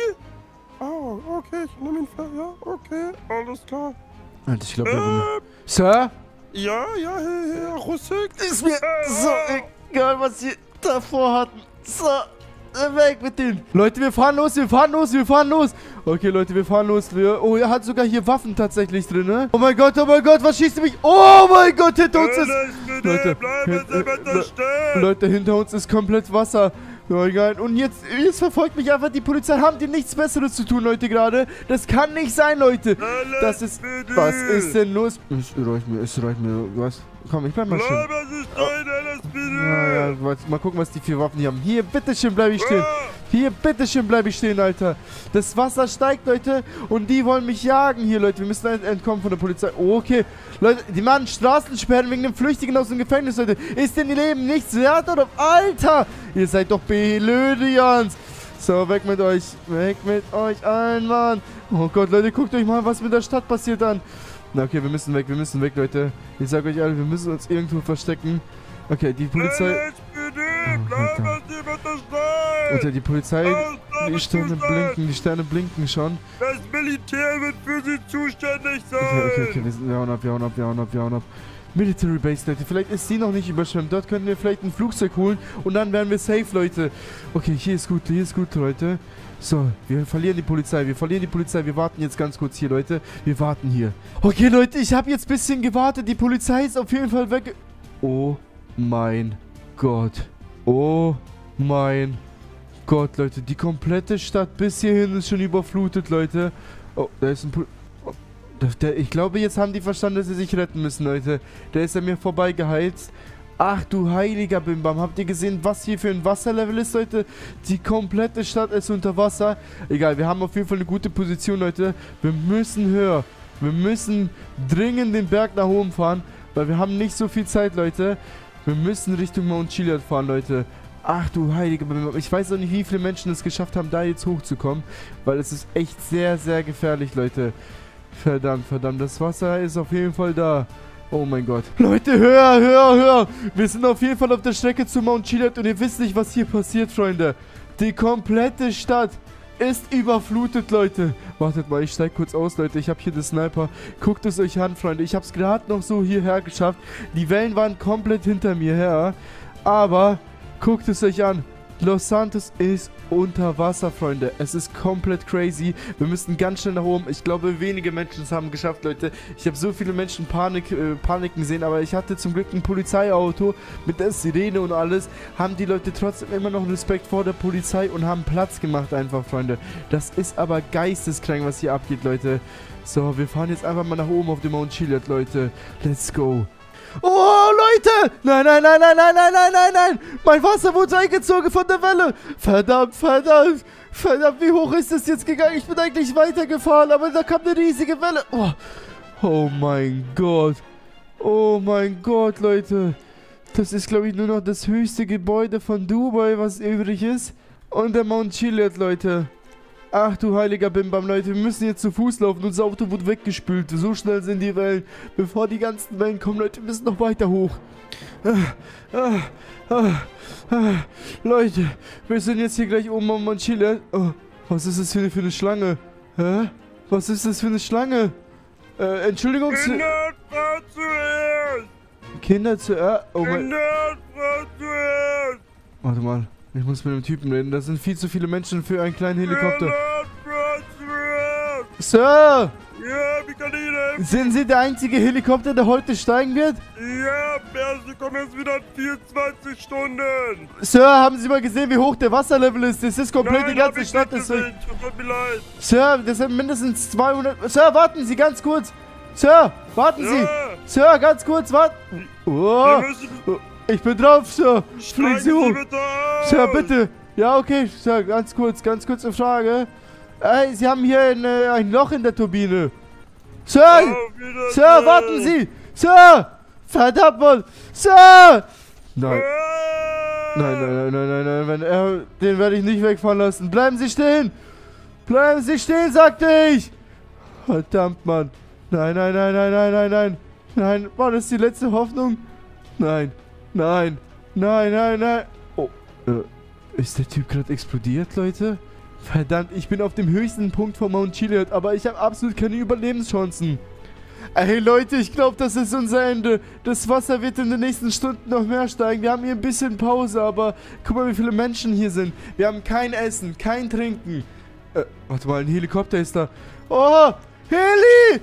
Oh, okay, ich nehme ihn ver... Ja, okay, alles klar. Alter, ich glaube, wir... Äh, Sir? ja, ja, Herr, Herr Russe. Ist mir so egal, was Sie davor hatten. So, weg mit denen. Leute, wir fahren los, wir fahren los, wir fahren los. Okay, Leute, wir fahren los. Wir, oh, er hat sogar hier Waffen tatsächlich drin, ne? Oh mein Gott, oh mein Gott, was schießt mich? Oh mein Gott, hinter uns ist... Leute, bleiben Sie äh, bitte äh, stehen. Leute, hinter uns ist komplett Wasser. Oh egal. Und jetzt, jetzt verfolgt mich einfach die Polizei. Haben die nichts Besseres zu tun, Leute, gerade? Das kann nicht sein, Leute. Das ist... Was ist denn los? Es reicht mir, es reicht mir. Was? Komm, ich bleib mal stehen. Bleiben Sie stehen, L S P D. Ja, ja, warte, mal gucken, was die vier Waffen hier haben. Hier, bitteschön, bleib ich stehen. Hier, bitteschön, bleib ich stehen, Alter. Das Wasser steigt, Leute. Und die wollen mich jagen hier, Leute. Wir müssen ent- entkommen von der Polizei. Oh, okay. Leute, die machen Straßensperren wegen dem Flüchtigen aus dem Gefängnis, Leute. Ist denn ihr Leben nichts wert, oder? Alter! Ihr seid doch Belödians. So, weg mit euch. Weg mit euch allen, Mann. Oh Gott, Leute, guckt euch mal, was mit der Stadt passiert dann. Na, okay, wir müssen weg, wir müssen weg, Leute. Ich sag euch alle, wir müssen uns irgendwo verstecken. Okay, die Polizei... L S P D, Oh, bleiben Sie bitte stehen. Alter, die Polizei... Die Sterne blinken, die Sterne blinken schon. Das Militär wird für Sie zuständig sein. Okay, okay, okay, wir, sind, wir hauen ab, wir hauen ab, wir hauen ab, wir hauen ab. Military Base, Leute. Vielleicht ist die noch nicht überschwemmt. Dort können wir vielleicht ein Flugzeug holen und dann wären wir safe, Leute. Okay, hier ist gut, hier ist gut, Leute. So, wir verlieren die Polizei, wir verlieren die Polizei. Wir warten jetzt ganz kurz hier, Leute. Wir warten hier. Okay, Leute, ich habe jetzt ein bisschen gewartet. Die Polizei ist auf jeden Fall weg. Oh mein Gott. Oh mein Gott, Leute. Die komplette Stadt bis hierhin ist schon überflutet, Leute. Oh, da ist ein Pol... Der, der, ich glaube, jetzt haben die verstanden, dass sie sich retten müssen, Leute. Der ist an mir vorbeigeheizt. Ach du heiliger Bimbam. Habt ihr gesehen, was hier für ein Wasserlevel ist, Leute? Die komplette Stadt ist unter Wasser. Egal, wir haben auf jeden Fall eine gute Position, Leute. Wir müssen höher. Wir müssen dringend den Berg nach oben fahren, weil wir haben nicht so viel Zeit, Leute. Wir müssen Richtung Mount Chiliad fahren, Leute. Ach du heiliger Bimbam. Ich weiß auch nicht, wie viele Menschen es geschafft haben, da jetzt hochzukommen, weil es ist echt sehr, sehr gefährlich, Leute. Verdammt, verdammt, das Wasser ist auf jeden Fall da. Oh mein Gott. Leute, höher, höher, höher. Wir sind auf jeden Fall auf der Strecke zu Mount Chiliad und ihr wisst nicht, was hier passiert, Freunde. Die komplette Stadt ist überflutet, Leute. Wartet mal, ich steig kurz aus, Leute. Ich habe hier den Sniper. Guckt es euch an, Freunde. Ich habe es gerade noch so hierher geschafft. Die Wellen waren komplett hinter mir her. Aber guckt es euch an. Los Santos ist unter Wasser, Freunde. Es ist komplett crazy. Wir müssen ganz schnell nach oben. Ich glaube, wenige Menschen es haben geschafft, Leute. Ich habe so viele Menschen Panik, äh, Paniken gesehen, aber ich hatte zum Glück ein Polizeiauto mit der Sirene und alles. Haben die Leute trotzdem immer noch Respekt vor der Polizei und haben Platz gemacht einfach, Freunde. Das ist aber geisteskrank, was hier abgeht, Leute. So, wir fahren jetzt einfach mal nach oben auf den Mount Chiliad, Leute. Let's go. Oh, Leute! Nein, nein, nein, nein, nein, nein, nein, nein, nein! Mein Wasser wurde eingezogen von der Welle! Verdammt, verdammt! Verdammt, wie hoch ist das jetzt gegangen? Ich bin eigentlich weitergefahren, aber da kam eine riesige Welle. Oh, oh mein Gott. Oh mein Gott, Leute. Das ist, glaube ich, nur noch das höchste Gebäude von Dubai, was übrig ist. Und der Mount Chiliad, Leute. Ach du heiliger Bimbam, Leute, wir müssen jetzt zu Fuß laufen. Unser Auto wurde weggespült. So schnell sind die Wellen. Bevor die ganzen Wellen kommen, Leute, wir müssen noch weiter hoch. Ah, ah, ah, ah. Leute, wir sind jetzt hier gleich oben am Mount Chiliad. Oh, was ist das hier für eine Schlange? Hä? Was ist das für eine Schlange? Äh, Entschuldigung. Kinder zuerst! Kinder zuerst? Oh mein... Kinder zuerst! Warte mal. Ich muss mit dem Typen reden. Das sind viel zu viele Menschen für einen kleinen Helikopter. Sir! Ja, wie kann ich Ihnen helfen? Sind Sie der einzige Helikopter, der heute steigen wird? Ja, Sie kommen jetzt wieder in vierundzwanzig Stunden. Sir, haben Sie mal gesehen, wie hoch der Wasserlevel ist? Das ist komplett Nein, die ganze hab ich Stadt. nicht Deswegen. gesehen. Tut mir leid. Sir, das sind mindestens zweihundert... Sir, warten Sie ganz kurz. Sir, warten Ja. Sie. Sir, ganz kurz, warten. Oh, Wir müssen... ich bin drauf, Sir. Fliegen Steigen Sie hoch. Sie bitte aus. Sir, bitte. Ja, okay, Sir, ganz kurz, ganz kurze Frage. Ey, Sie haben hier ein, äh, ein Loch in der Turbine. Sir! Auf Wiedersehen. Sir, warten Sie! Sir! Verdammt, Mann! Sir! Nein. Nein, nein, nein, nein, nein, nein, wenn er, den werde ich nicht wegfahren lassen. Bleiben Sie stehen! Bleiben Sie stehen, sagte ich! Verdammt, Mann. Nein, nein, nein, nein, nein, nein, nein. Nein, war das die letzte Hoffnung? Nein, nein, nein, nein, nein. Oh, äh, ist der Typ gerade explodiert, Leute? Verdammt, ich bin auf dem höchsten Punkt von Mount Chiliad, aber ich habe absolut keine Überlebenschancen. Hey Leute, ich glaube, das ist unser Ende. Das Wasser wird in den nächsten Stunden noch mehr steigen. Wir haben hier ein bisschen Pause, aber guck mal, wie viele Menschen hier sind. Wir haben kein Essen, kein Trinken. Äh, warte mal, ein Helikopter ist da. Oh, Heli!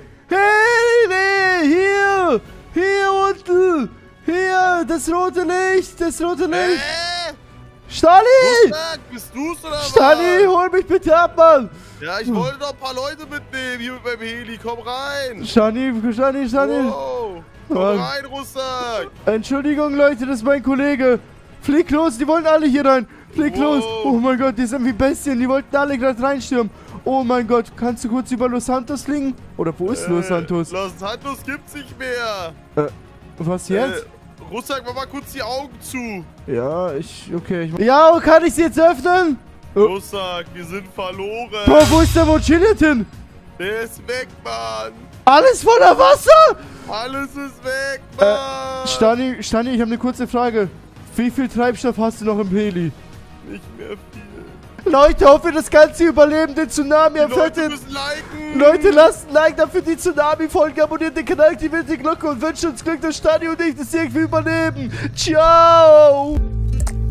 Heli! Hier! Hier unten! Hier! Das rote Licht! Das rote Licht! Äh? Stani! Rucksack, bist du's oder was? Stani, hol mich bitte ab, Mann! Ja, ich wollte doch ein paar Leute mitnehmen hier mit meinem Heli. Komm rein. Stani, Stani, Stani! Wow. Komm Ja. rein, Rucksack. Entschuldigung, Leute, das ist mein Kollege. Flieg los, die wollen alle hier rein. Flieg Wow. los. Oh mein Gott, die sind wie Bestien. Die wollten alle gerade reinstürmen. Oh mein Gott, kannst du kurz über Los Santos fliegen? Oder wo ist Los Santos? Los Santos gibt's nicht mehr. Äh, was jetzt? Äh, Rucksack, mach mal kurz die Augen zu. Ja, ich, okay. Ich, ja, kann ich sie jetzt öffnen? Oh. Rucksack, wir sind verloren. Bro, wo ist der Mount Chiliad hin? Der ist weg, Mann. Alles voller Wasser? Alles ist weg, Äh, Mann. Stani, Stani, ich habe eine kurze Frage. Wie viel Treibstoff hast du noch im Heli? Nicht mehr viel. Leute, ob wir das Ganze überleben, den Tsunami erfährt Leute den... müssen liken. Leute, lasst ein Like dafür die Tsunami-Folge, abonniert den Kanal, aktiviert die Glocke und wünscht uns Glück, dass Stani und ich das irgendwie überleben. Ciao!